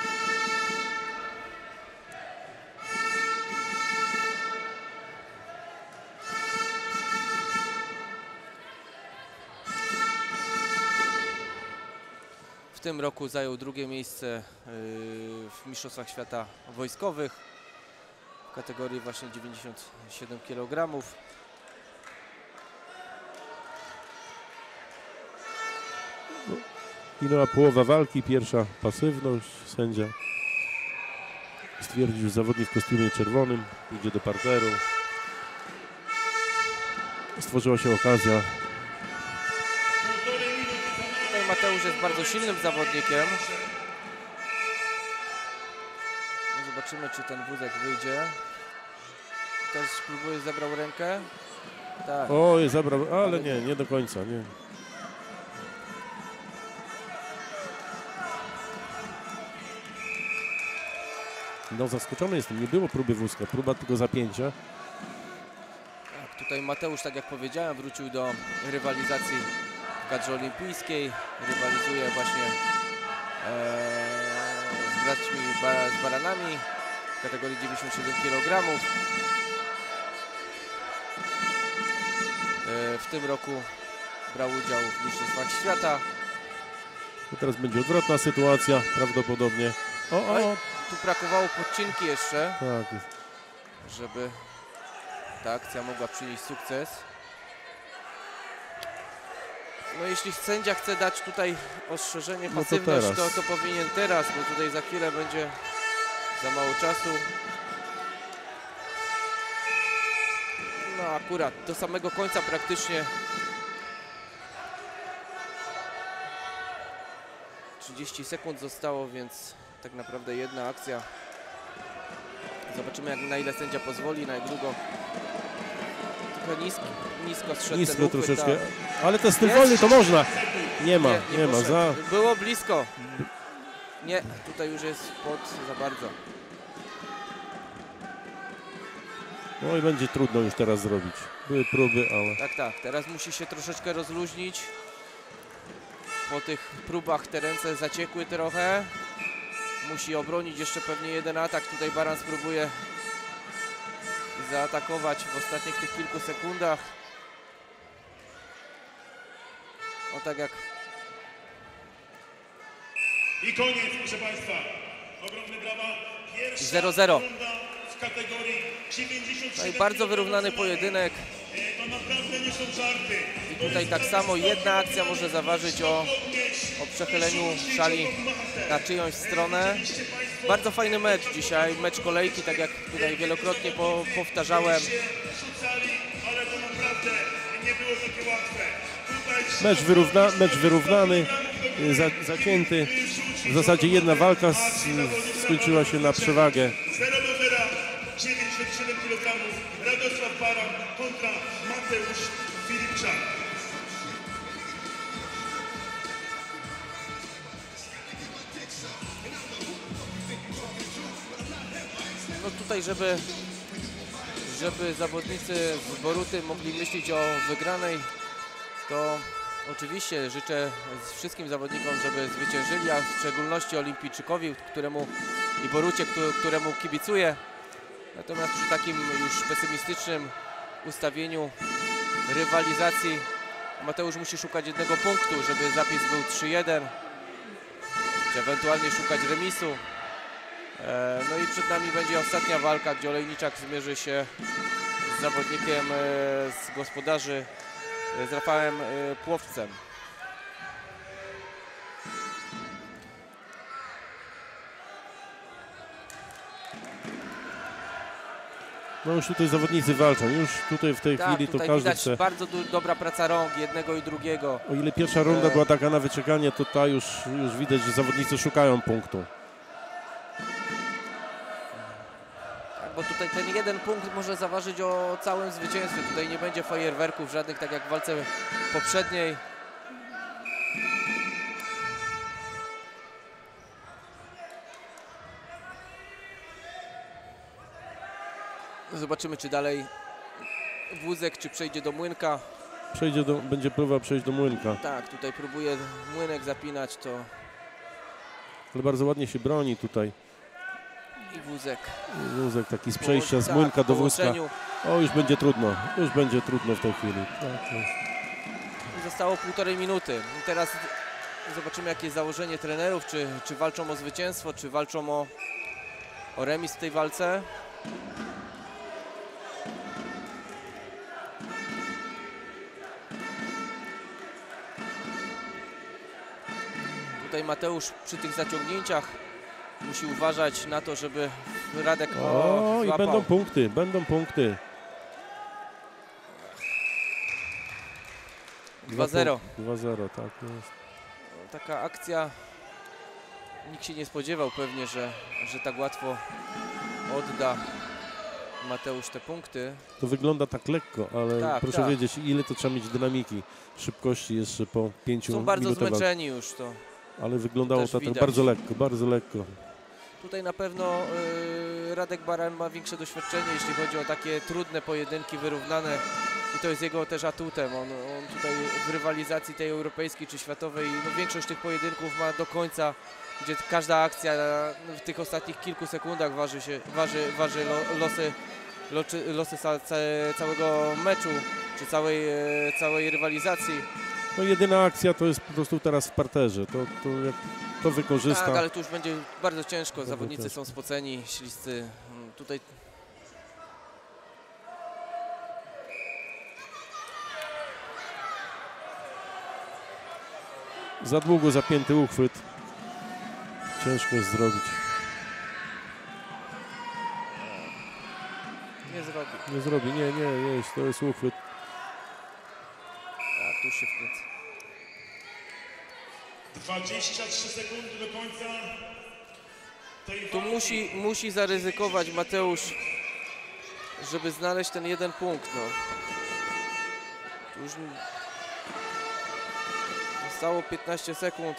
W tym roku zajął drugie miejsce w Mistrzostwach Świata Wojskowych w kategorii właśnie dziewięćdziesiąt siedem kilogramów. Minęła połowa walki, pierwsza pasywność. Sędzia stwierdził, że zawodnik w kostiumie czerwonym pójdzie do parteru. Stworzyła się okazja. Tutaj Mateusz jest bardzo silnym zawodnikiem. Zobaczymy, czy ten wózek wyjdzie. Też próbuje, zabrał rękę. Tak. Oj, zabrał, ale nie, nie do końca, nie. No zaskoczony jestem, nie było próby wózka, próba tylko zapięcia. Tak, tutaj Mateusz, tak jak powiedziałem, wrócił do rywalizacji w kadrze olimpijskiej. Rywalizuje właśnie e, z braćmi ba, z Baranami w kategorii dziewięćdziesiąt siedem kilogramów. E, w tym roku brał udział w Mistrzostwach Świata. I teraz będzie odwrotna sytuacja prawdopodobnie. O, o, Oj, tu brakowało podcinki jeszcze, tak. żeby ta akcja mogła przynieść sukces. No jeśli sędzia chce dać tutaj ostrzeżenie, No to pasywność, to, teraz. to powinien teraz, bo tutaj za chwilę będzie za mało czasu. No akurat do samego końca praktycznie trzydzieści sekund zostało, więc tak naprawdę jedna akcja. Zobaczymy, jak, na ile sędzia pozwoli, na jak długo. Trochę nisko, nisko zszedł Nisko ten uchwyt, troszeczkę, tak. ale to z tym wolny to można. Nie ma, Nie, nie, nie ma, poszedł. za... Było blisko. Nie, tutaj już jest pod za bardzo. No i będzie trudno już teraz zrobić. Były próby, ale... Tak, tak, teraz musi się troszeczkę rozluźnić. Po tych próbach te ręce zaciekły trochę. Musi obronić jeszcze pewnie jeden atak. Tutaj Baran spróbuje zaatakować w ostatnich tych kilku sekundach. O tak jak... I koniec, proszę Państwa. Ogromne brawa. Pierwsza zero zero. runda w kategorii dziewięćdziesiąt siedem No i bardzo wyrównany kilogramów. pojedynek. E, To naprawdę nie są żarty. I tutaj tak samo jedna akcja może zaważyć o, o przechyleniu szali na czyjąś stronę. Bardzo fajny mecz dzisiaj, mecz kolejki, tak jak tutaj wielokrotnie po, powtarzałem. Rzucali, ale to naprawdę nie było takie łatwe. Tutaj Mecz, wyrówna, mecz wyrównany, za, zacięty. W zasadzie jedna walka z, skończyła się na przewagę. zero do zera, dziewięćdziesiąt siedem kilogramów. Radosław Baran kontra Mateusz Filipczak. No tutaj, żeby, żeby zawodnicy z Boruty mogli myśleć o wygranej, to oczywiście życzę wszystkim zawodnikom, żeby zwyciężyli, a w szczególności Olimpijczykowi, któremu i Borucie, któremu kibicuję. Natomiast przy takim już pesymistycznym ustawieniu rywalizacji Mateusz musi szukać jednego punktu, żeby zapis był trzy jeden, czy ewentualnie szukać remisu. No i przed nami będzie ostatnia walka, gdzie Olejniczak zmierzy się z zawodnikiem z gospodarzy, z Rafałem Płowcem. No już tutaj zawodnicy walczą, już tutaj w tej Tak, chwili to tutaj każdy widać chce. bardzo du dobra praca rąk jednego i drugiego. O ile pierwsza runda E. była taka na wyczekanie, to ta już, już widać, że zawodnicy szukają punktu. Tak, bo tutaj ten jeden punkt może zaważyć o całym zwycięstwie. Tutaj nie będzie fajerwerków żadnych, tak jak w walce poprzedniej. Zobaczymy, czy dalej Wózek, czy przejdzie do Młynka. Przejdzie do, będzie próba przejść do Młynka. Tak, tutaj próbuje Młynek zapinać to. Ale bardzo ładnie się broni tutaj. I Wózek. Wózek taki z przejścia z Tak, Młynka do w wózka. połączeniu. O, już będzie trudno. Już będzie trudno w tej chwili. Tak jest. Zostało półtorej minuty. I teraz zobaczymy, jakie jest założenie trenerów. Czy, czy walczą o zwycięstwo, czy walczą o, o remis w tej walce. Tutaj Mateusz przy tych zaciągnięciach musi uważać na to, żeby Radek o, O, i złapał. będą punkty, będą punkty. dwa zero. dwa zero, tak jest. Taka akcja, nikt się nie spodziewał pewnie, że, że tak łatwo odda Mateusz te punkty. To wygląda tak lekko, ale Tak, proszę tak. wiedzieć, ile to trzeba mieć dynamiki, szybkości jeszcze po pięciu Są bardzo minutach. zmęczeni już to. Ale wyglądało też to tak widać. bardzo lekko, bardzo lekko. Tutaj na pewno y, Radek Baran ma większe doświadczenie, jeśli chodzi o takie trudne pojedynki wyrównane. I to jest jego też atutem. On, on tutaj w rywalizacji tej europejskiej czy światowej, no większość tych pojedynków ma do końca, gdzie każda akcja w tych ostatnich kilku sekundach waży, się, waży, waży lo, losy, losy, losy ca, ca, całego meczu czy całej, e, całej rywalizacji. No jedyna akcja to jest po prostu teraz w parterze. To, to jak to wykorzysta. Tak, ale tu już będzie bardzo ciężko. Bardzo Zawodnicy ciężko. są spoceni, śliscy. Tutaj Za długo zapięty uchwyt. Ciężko jest zrobić. nie zrobi. Nie zrobi, nie, nie, jest, to jest uchwyt. Tak, tu już się wkręca. dwadzieścia trzy sekundy do końca tej Tu walki. musi, musi zaryzykować Mateusz, żeby znaleźć ten jeden punkt. No. Tu już zostało piętnaście sekund.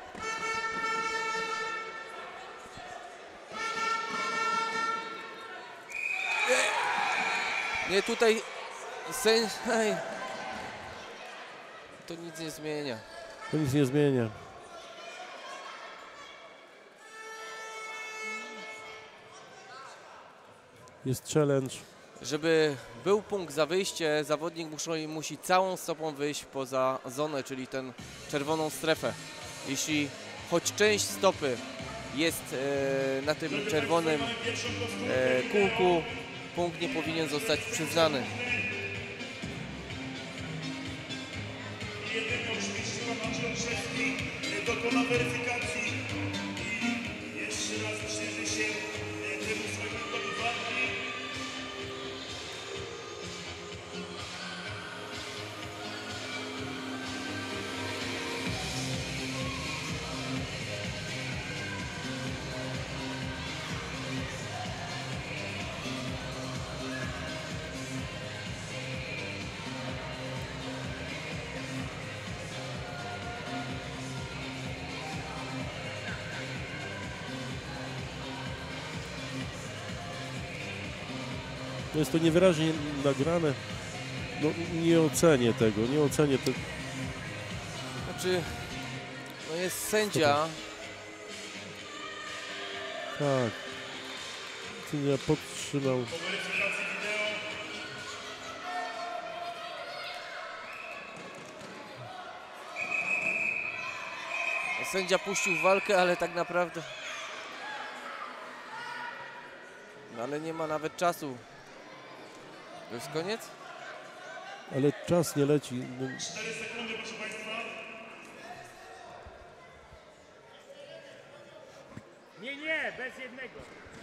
Nie, tutaj sen... To nic nie zmienia. To nic nie zmienia. Jest challenge. Żeby był punkt za wyjście, zawodnik musi, musi całą stopą wyjść poza zonę, czyli tę czerwoną strefę. Jeśli choć część stopy jest e, na tym czerwonym e, kółku, punkt nie powinien zostać przyznany. Jedynie oczywiście Maciej Olszewski dokona weryfikacji i jeszcze raz przyjrzy się temu fragmentowi walki. Jest to niewyraźnie nagrane. No, nie ocenię tego, nie ocenię tego. Znaczy, no jest sędzia, Tak. Sędzia podtrzymał. Po weryfikacji wideo sędzia puścił walkę, ale tak naprawdę... No ale nie ma nawet czasu. To jest koniec? Ale czas nie leci. No, cztery sekundy, proszę Państwa. Nie, nie, bez jednego.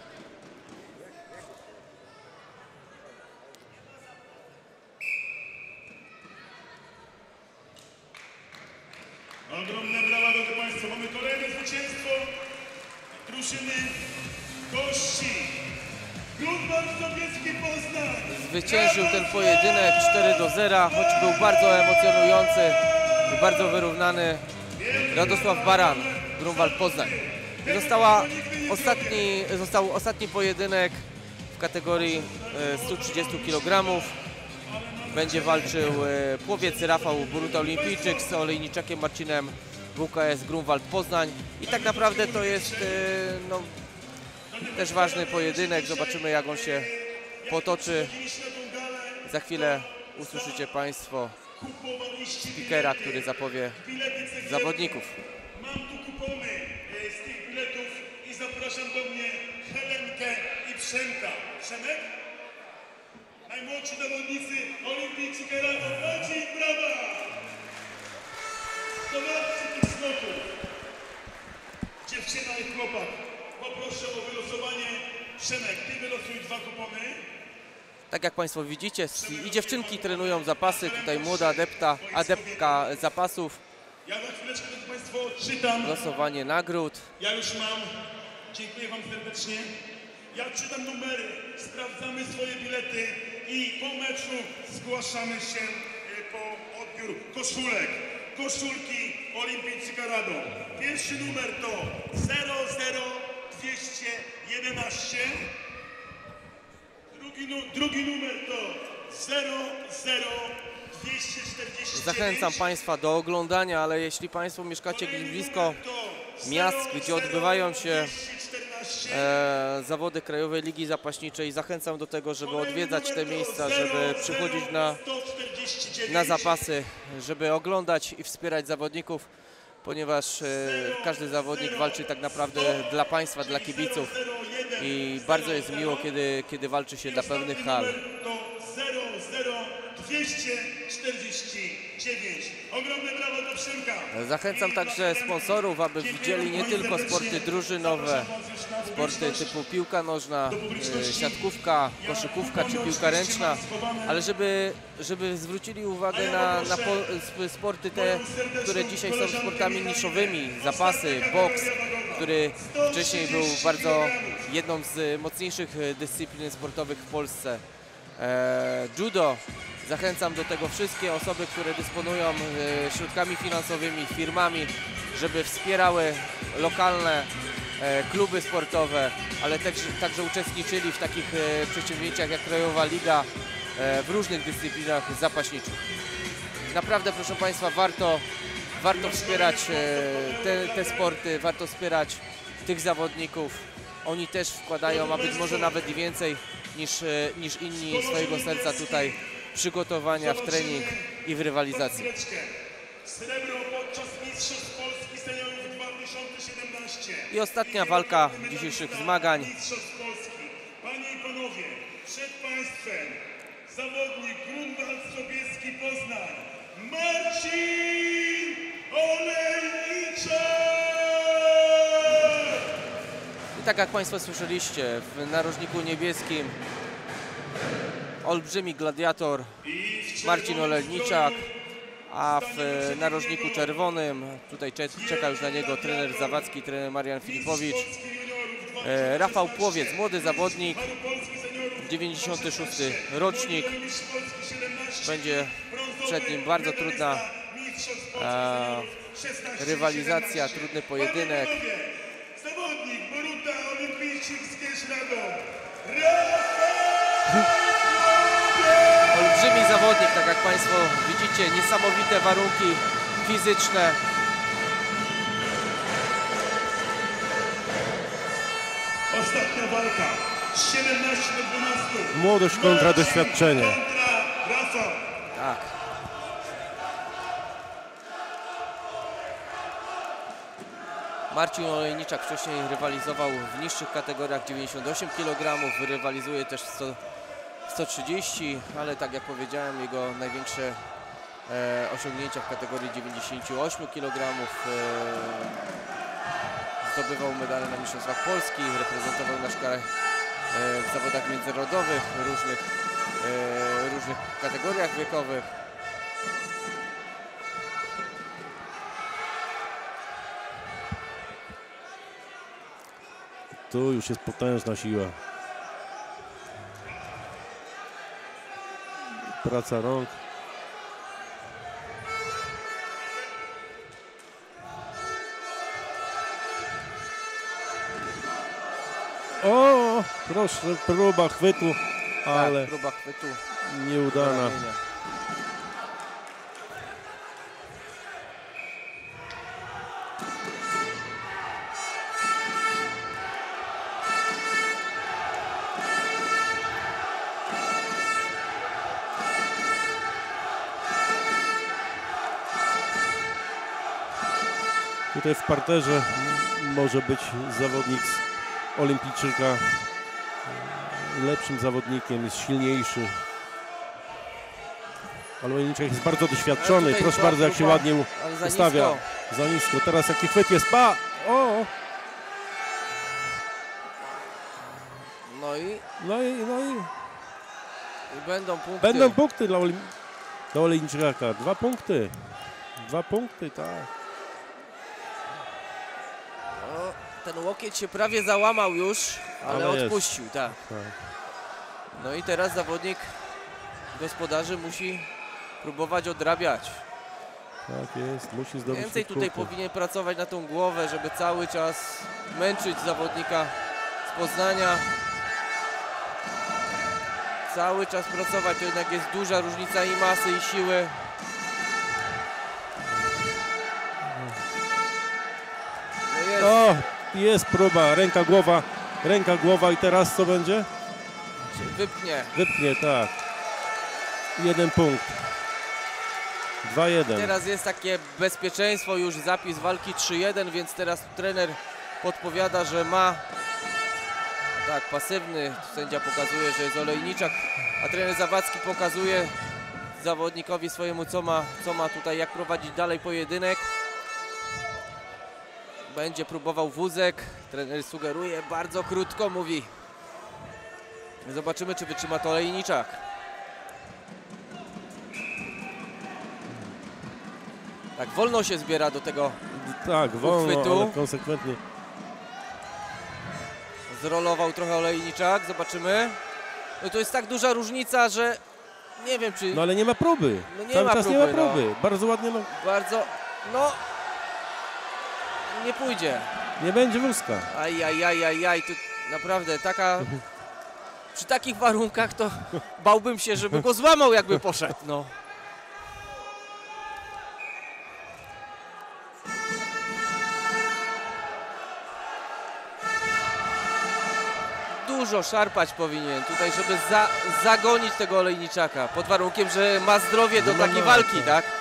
Ogromne brawa, drodzy Państwo. Mamy kolejne zwycięstwo drużyny Kości. Grunwald Sowiecki Poznań. Zwyciężył ten pojedynek cztery do zera, choć był bardzo emocjonujący i bardzo wyrównany. Radosław Baran, Grunwald Poznań. Została ostatni, został ostatni pojedynek w kategorii stu trzydziestu kilogramów. będzie walczył e, płowiec Rafał Boruta Olimpijczyk z olejniczakiem Marcinem W K S Grunwald Poznań. I tak naprawdę to jest e, no, też ważny pojedynek. Zobaczymy, jak on się potoczy. Za chwilę usłyszycie Państwo speakera, który zapowie zawodników. Mam tu kupony e, z tych biletów i zapraszam do mnie Helenkę i Przemka. Przemek? Najmłodsi zawodnicy Olimpijczyk Rado. Dajcie im brawa! Zobaczcie tych skoków. Dziewczyna i chłopak. Poproszę o wylosowanie. Przemek, ty wylosuj dwa kupony. Tak jak Państwo widzicie, i dziewczynki trenują zapasy. Tutaj młoda adepta, adeptka zapasów. Ja za chwileczkę to Państwu odczytam. Losowanie nagród. Ja już mam. Dziękuję Wam serdecznie. Ja czytam numery, sprawdzamy swoje bilety i po meczu zgłaszamy się e, po odbiór koszulek. Koszulki Olimpijczyka Radom. Pierwszy numer to zero zero dwieście jedenaście. Drugi, nu drugi numer to zero zero dwieście czterdzieści dziewięć. Zachęcam Państwa do oglądania, ale jeśli Państwo mieszkacie gdzieś blisko miast, gdzie odbywają się e, zawody Krajowej Ligi Zapaśniczej, zachęcam do tego, żeby odwiedzać te miejsca, żeby przychodzić na, na zapasy, żeby oglądać i wspierać zawodników, ponieważ e, każdy zawodnik walczy tak naprawdę dla państwa, dla kibiców i bardzo jest miło, kiedy, kiedy walczy się dla pełnych hal. zero zero dwieście czterdzieści dziewięć. Ogromne brawo do Przemka. Zachęcam także sponsorów, aby widzieli nie tylko sporty drużynowe, sporty typu piłka nożna, siatkówka, koszykówka czy piłka ręczna, ale żeby, żeby zwrócili uwagę na, na po, sporty te, które dzisiaj są sportami niszowymi, zapasy, boks, który wcześniej był bardzo jedną z mocniejszych dyscyplin sportowych w Polsce. E, judo. Zachęcam do tego wszystkie osoby, które dysponują e, środkami finansowymi, firmami, żeby wspierały lokalne e, kluby sportowe, ale także, także uczestniczyli w takich e, przedsięwzięciach jak Krajowa Liga e, w różnych dyscyplinach zapaśniczych. Naprawdę, proszę Państwa, warto, warto wspierać e, te, te sporty, warto wspierać tych zawodników. Oni też wkładają, a być może nawet i więcej niż, niż inni swojego serca tutaj przygotowania w trening i w rywalizacji. Srebro podczas Mistrzostw Polski Seniorów dwa tysiące siedemnaście. I ostatnia walka dzisiejszych zmagań. Mistrzostw Polski. Panie i panowie, przed Państwem zawodnik Grunwald Sobieski Poznań, Marcin Olejniczak! I tak jak Państwo słyszeliście, w narożniku niebieskim olbrzymi gladiator Marcin Olejniczak, a w narożniku czerwonym, tutaj czeka już na niego trener zawadzki, trener Marian Filipowicz, e, Rafał Płowiec, młody zawodnik, dziewięćdziesiąty szósty rocznik. Będzie przed nim bardzo trudna e, rywalizacja, trudny pojedynek. Zawodnik Boruta Olimpijczyk z Kieszradą. Olbrzymi zawodnik, tak jak Państwo widzicie, niesamowite warunki fizyczne. Ostatnia walka. siedemnaście do dwunastu. Młodość kontra doświadczenie. Kontra Rafał. Tak. Marcin Olejniczak wcześniej rywalizował w niższych kategoriach, dziewięćdziesiąt osiem kilogramów, rywalizuje też w sto trzydzieści, ale tak jak powiedziałem, jego największe e, osiągnięcia w kategorii dziewięćdziesiąt osiem kilogramów. E, zdobywał medale na Mistrzostwach Polski, reprezentował nasz kraj e, w zawodach międzynarodowych, różnych, e, różnych kategoriach wiekowych. Tu już jest potężna siła. Praca rąk. O, proszę, próba chwytu, ale Tak, próba chwytu. nieudana. Ramienia. Tutaj w parterze może być zawodnik z Olimpijczyka lepszym zawodnikiem, jest silniejszy. Ale Olimpijczyk jest bardzo doświadczony. tutaj Proszę była bardzo, jak się próba, ładnie ale za ustawia. nisko. Za nisko. Teraz jaki chwyt jest. Pa! O! No i, No i, no i i będą punkty. będą punkty dla, Olim... dla Olimpijczyka. Dwa punkty. Dwa punkty, tak. No, ten łokieć się prawie załamał już, ale, Ale jest. odpuścił, tak. tak. No i teraz zawodnik gospodarzy musi próbować odrabiać. Tak jest, musi zdobyć Więcej te tutaj punkty. powinien pracować na tą głowę, żeby cały czas męczyć zawodnika z Poznania. Cały czas pracować, to jednak jest duża różnica i masy, i siły. No jest. O, jest próba, ręka, głowa, ręka, głowa i teraz co będzie? Wypnie. Wypnie, tak. Jeden punkt. dwa jeden. Teraz jest takie bezpieczeństwo, już zapis walki trzy jeden, więc teraz trener podpowiada, że ma tak, pasywny, sędzia pokazuje, że jest Olejniczak, a trener Zawadzki pokazuje zawodnikowi swojemu, co ma, co ma tutaj, jak prowadzić dalej pojedynek. Będzie próbował wózek, trener sugeruje, bardzo krótko mówi. Zobaczymy, czy wytrzyma to Olejniczak. Tak, wolno się zbiera do tego. Tak, wolno, uchwytu. ale konsekwentnie. Zrolował trochę Olejniczak, zobaczymy. No to jest tak duża różnica, że nie wiem, czy No ale nie ma próby. No nie Cały ma czas nie próby, ma próby. Bardzo ładnie, no. bardzo, no, nie pójdzie. Nie będzie wózka. Aj, aj, aj, aj, aj, tu naprawdę taka, przy takich warunkach to bałbym się, żeby go złamał, jakby poszedł, no. Dużo szarpać powinien tutaj, żeby za, zagonić tego Olejniczaka, pod warunkiem, że ma zdrowie do No, takiej no, walki, tak. tak?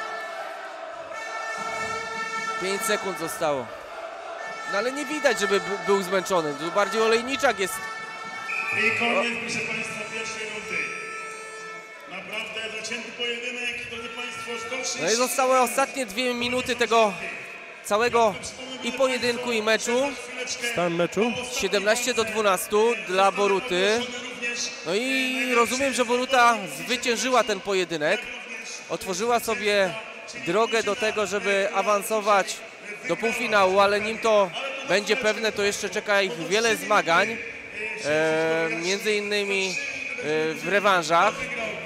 pięć sekund zostało. No ale nie widać, żeby b- był zmęczony. Tu bardziej Olejniczak jest. I koniec, proszę Państwa, pierwszej rundy. Naprawdę zacięty pojedynek, drodzy Państwo, sto trzydzieści. No i zostały ostatnie dwie minuty tego całego i pojedynku, i meczu. Stan meczu? siedemnaście do dwunastu dla Boruty. No i rozumiem, że Boruta zwyciężyła ten pojedynek. Otworzyła sobie drogę do tego, żeby awansować do półfinału, ale nim to będzie pewne, to jeszcze czeka ich wiele zmagań. E, między innymi e, w rewanżach.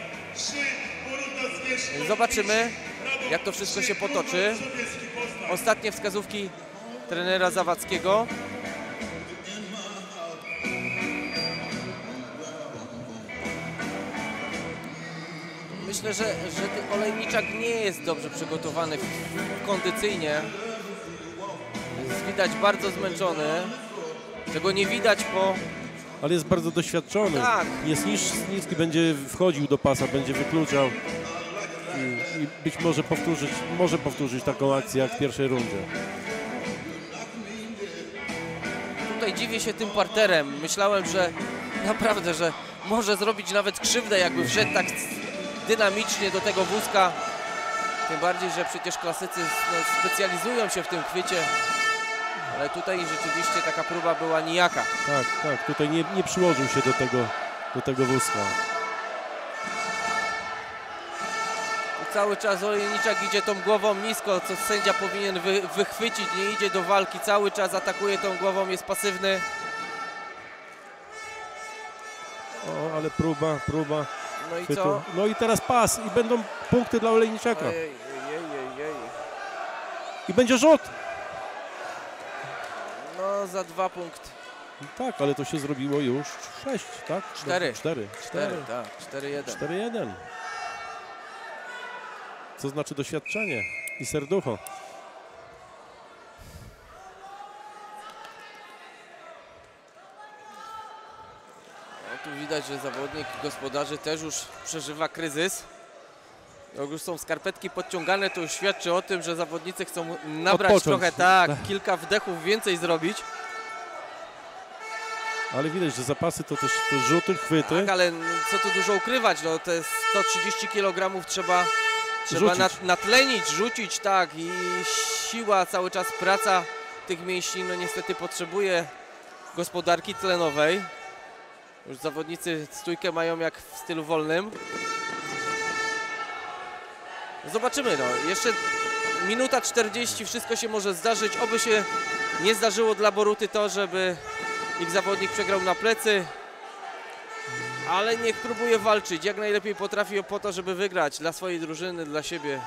Zobaczymy, jak to wszystko się potoczy. Ostatnie wskazówki trenera Zawadzkiego. Myślę, że, że ten Olejniczak nie jest dobrze przygotowany kondycyjnie. Jest widać bardzo zmęczony. Czego nie widać po... Ale jest bardzo doświadczony. Tak. Jest niż, niski, będzie wchodził do pasa, będzie wykluczał. I, i być może powtórzyć, może powtórzyć taką akcję jak w pierwszej rundzie. Tutaj dziwię się tym parterem. Myślałem, że naprawdę, że może zrobić nawet krzywdę, jakby wszedł tak dynamicznie do tego wózka. Tym bardziej, że przecież klasycy no, specjalizują się w tym chwycie. Ale tutaj rzeczywiście taka próba była nijaka. Tak, tak. Tutaj nie, nie przyłożył się do tego, do tego wózka. I cały czas Olejniczak idzie tą głową nisko, co sędzia powinien wy, wychwycić. Nie idzie do walki, cały czas atakuje tą głową, jest pasywny. O, ale próba, próba. No i chwytu. co? No i teraz pas i będą punkty dla Olejniczaka. Ojej, ojej, ojej. I będzie rzut. No za dwa punkty. Tak, ale to się zrobiło już sześć, tak? Cztery. Cztery. Cztery, tak, cztery jeden. cztery jeden. Co znaczy doświadczenie i serducho. No, tu widać, że zawodnik gospodarzy też już przeżywa kryzys. Jak już są skarpetki podciągane, to już świadczy o tym, że zawodnicy chcą nabrać Odpocząć. trochę, tak, kilka wdechów więcej zrobić. Ale widać, że zapasy to też te rzuty, chwyty. Tak, ale co tu dużo ukrywać, no te sto trzydzieści kilogramów trzeba, trzeba Rzucić. nat, natlenić, rzucić, tak, i siła, cały czas praca tych mięśni, no niestety potrzebuje gospodarki tlenowej. Już zawodnicy stójkę mają jak w stylu wolnym. Zobaczymy, no, jeszcze minuta czterdzieści, wszystko się może zdarzyć, oby się nie zdarzyło dla Boruty to, żeby ich zawodnik przegrał na plecy, ale niech próbuje walczyć, jak najlepiej potrafi po to, żeby wygrać dla swojej drużyny, dla siebie.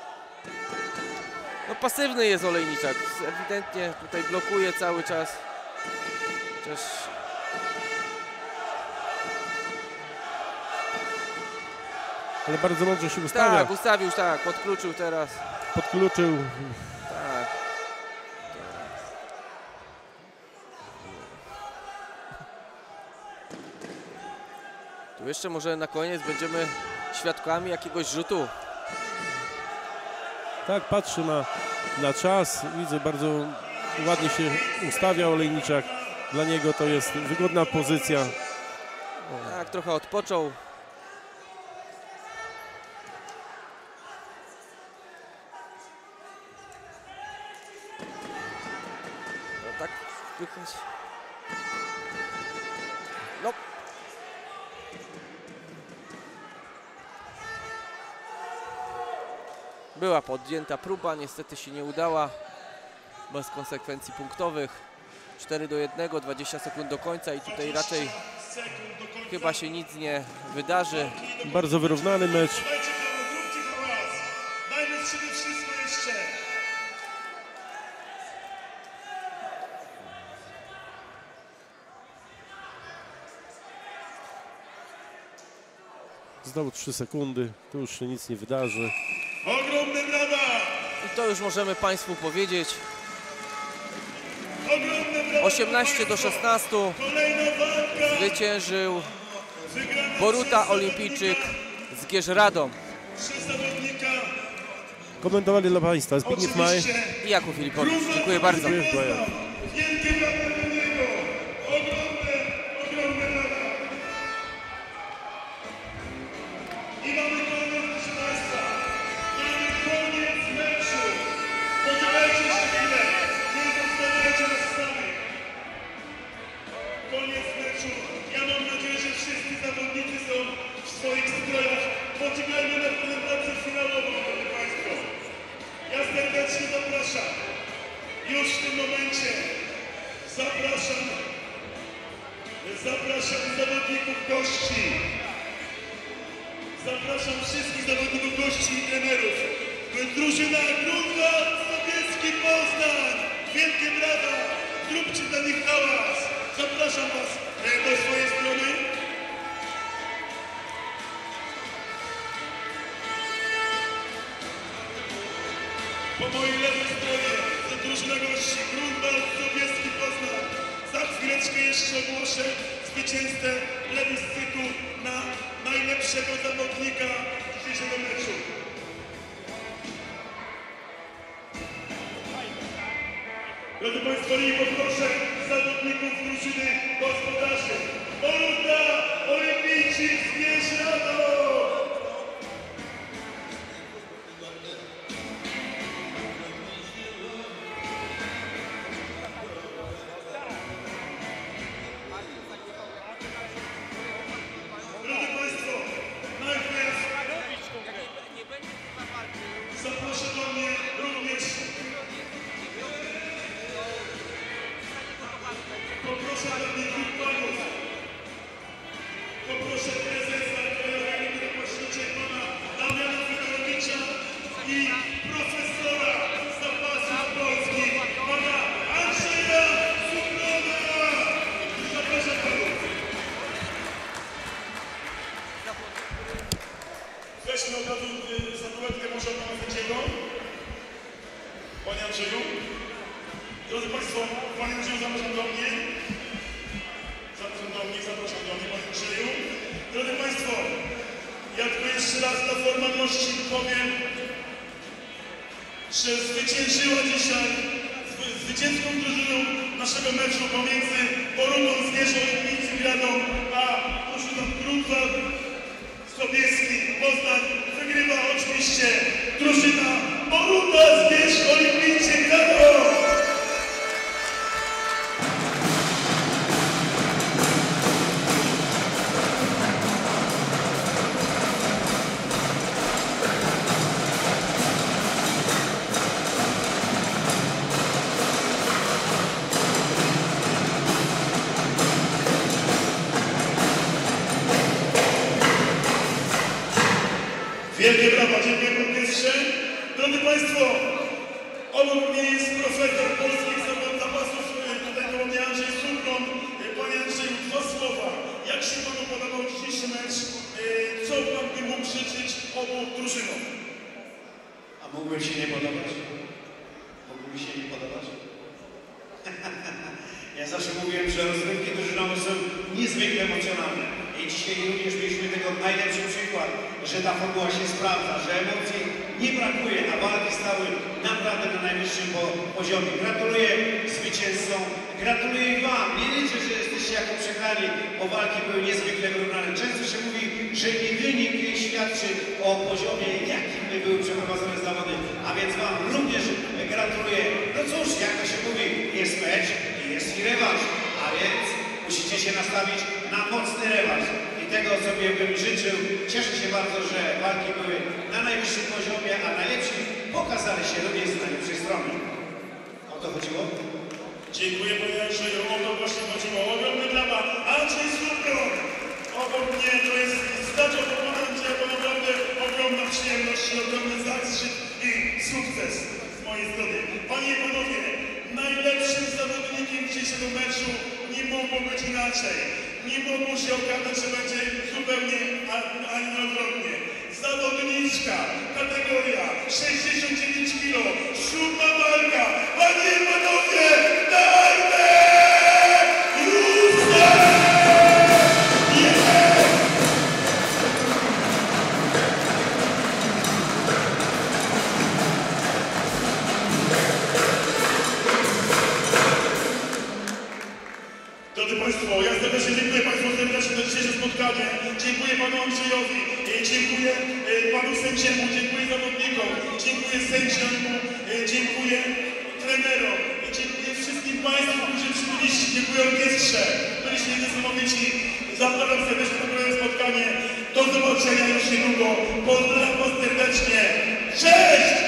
No pasywny jest Olejniczak, ewidentnie tutaj blokuje cały czas. Chociaż Ale bardzo mądrze się ustawia. tak, ustawił, tak, podkluczył teraz. Podkluczył. Tak. Tu jeszcze może na koniec będziemy świadkami jakiegoś rzutu. Tak, patrzy na, na czas. Widzę, bardzo ładnie się ustawia Olejniczak. Dla niego to jest wygodna pozycja. Tak, trochę odpoczął. No tak, wpychać. No. Była podjęta próba, niestety się nie udała. Bez konsekwencji punktowych. cztery do jednego, dwadzieścia sekund do końca i tutaj raczej chyba się nic nie wydarzy. Bardzo wyrównany mecz. Dajcie hałas, zróbcie hałas. Dajmy z siebie wszystko jeszcze. Znowu trzy sekundy. Tu już się nic nie wydarzy. Ogromne brawa. I to już możemy Państwu powiedzieć. Ogromne brawa. osiemnaście do szesnastu Kolejna walka. zwyciężył Wygrana Boruta przez Olimpijczyk z Gieżradom. Trzy zawodnika. Komentowali dla Państwa Zbigniew Maj. Oczywiście I Jakub Filipowicz. Dziękuję bardzo. Dziękuję bardzo. wielkie brawa dla niego. Ogromne, ogromne brawa. I mamy koniec, proszę Państwa. Mamy koniec meczu. Poczekajcie jeszcze chwilę. Nie zostawiajcie nas samych. Koniec meczu. Ja mam nadzieję, że wszyscy zawodnicy są w swoich strojach. Poczekajmy na prezentację finałową, drodzy Państwo. Ja serdecznie zapraszam. Już w tym momencie zapraszam, zapraszam zawodników gości. Zapraszam wszystkich zawodników gości i trenerów. Drużyna Grunwald Sobieski Poznań. Wielkie brawa. Zróbcie dla nich hałas. Zapraszam Was e, do swojej strony. Po mojej lewej stronie to drużyna gości Grunwald Sobieski Poznań. Za chwileczkę jeszcze ogłoszę zwycięzcę plebiscytu na najlepszego zawodnika dzisiejszego meczu. Drodzy Państwo, i poproszę zawodników drużyny gospodarzy. Boruta Olimpijczyk z Gieżradom! Drodzy Państwo, najpierw zaproszę do mnie również, poproszę dla mnie dwóch panów, poproszę prezesa Krajowej Rady Napastniczej pana Damiana Fedorowicza i profesora zapasów polskich pana Andrzeja Sukrona. Zapraszam panów. Weźmy od razu y, statuetkę może od pana Wyciego. Panie Andrzeju. Drodzy Państwo, Panie Andrzeju, zapraszam do mnie. Zapraszam do mnie, zapraszam do mnie, Panie Andrzeju. Drodzy Państwo, Ja tylko jeszcze raz dla formalności powiem, że zwyciężyła dzisiaj zwy- zwycięską drużyną naszego meczu pomiędzy Borutą Zgierz Olimpijcy Radom a drużyną Grunwald Sobieski Poznań. Wygrywa oczywiście drużyna Boruta Zgierz Olimpijcy Radom. Wielkie brawa, dziękuję panu ministrze. Drodzy Państwo, obok mnie jest profesor polskich zapasów, tutaj koło mnie Andrzej Supron. Panie Andrzeju, dwa słowa. Jak się panu podobał dzisiejszy mecz? Co pan by mógł życzyć obu drużynom? A mógłbym się nie podobać? Mógłbym się nie podobać? Ja zawsze mówiłem, że rozgrywki drużynowe są niezwykle emocjonalne. I dzisiaj również mieliśmy tego najlepszy przykład, że ta formuła się sprawdza, że emocji nie brakuje, a walki stały naprawdę na najwyższym poziomie. Gratuluję zwycięzcom, gratuluję Wam. Nie liczę, że jesteście jako przegrani, bo walki były niezwykle wyrównane. Często się mówi, że nie wynik świadczy o poziomie, jakim były przeprowadzone zawody, a więc Wam również gratuluję. No cóż, jak to się mówi, jest mecz i jest i rewanż, a więc musicie się nastawić na mocny rewanż. I tego sobie bym życzył. Cieszę się bardzo, że walki były na najwyższym poziomie, a najlepsi pokazali się również z najlepszej strony. O to chodziło? Dziękuję panie Andrzeju, o to właśnie chodziło. Ogromne brawa. Andrzej Supron! Obok mnie to jest stacza pokonania Andrzeja, to naprawdę ogromna przyjemność i ogromny zaszczyt i sukces z mojej strony. Panie i panowie, najlepszym zawodnikiem dzisiejszego meczu nie mogło być inaczej. Nie mogło się okazać, że będzie zupełnie ani odwrotnie. Zawodniczka, kategoria sześćdziesiąt dziewięć kilo, siódma walka. Panie i panowie, dajmy Józef! Drodzy Państwo, ja serdecznie dziękuję Państwu serdecznie za dzisiejsze spotkanie. Dziękuję Panu Andrzejowi, dziękuję Panu sędziemu, dziękuję zawodnikom, dziękuję sędziemu, dziękuję trenerom, dziękuję wszystkim Państwu, którzy przybyliście, dziękuję orkiestrze, byliście niesamowici. Zapraszam serdecznie na kolejne spotkanie. Do zobaczenia już niedługo. Pozdrawiam Was serdecznie. Cześć!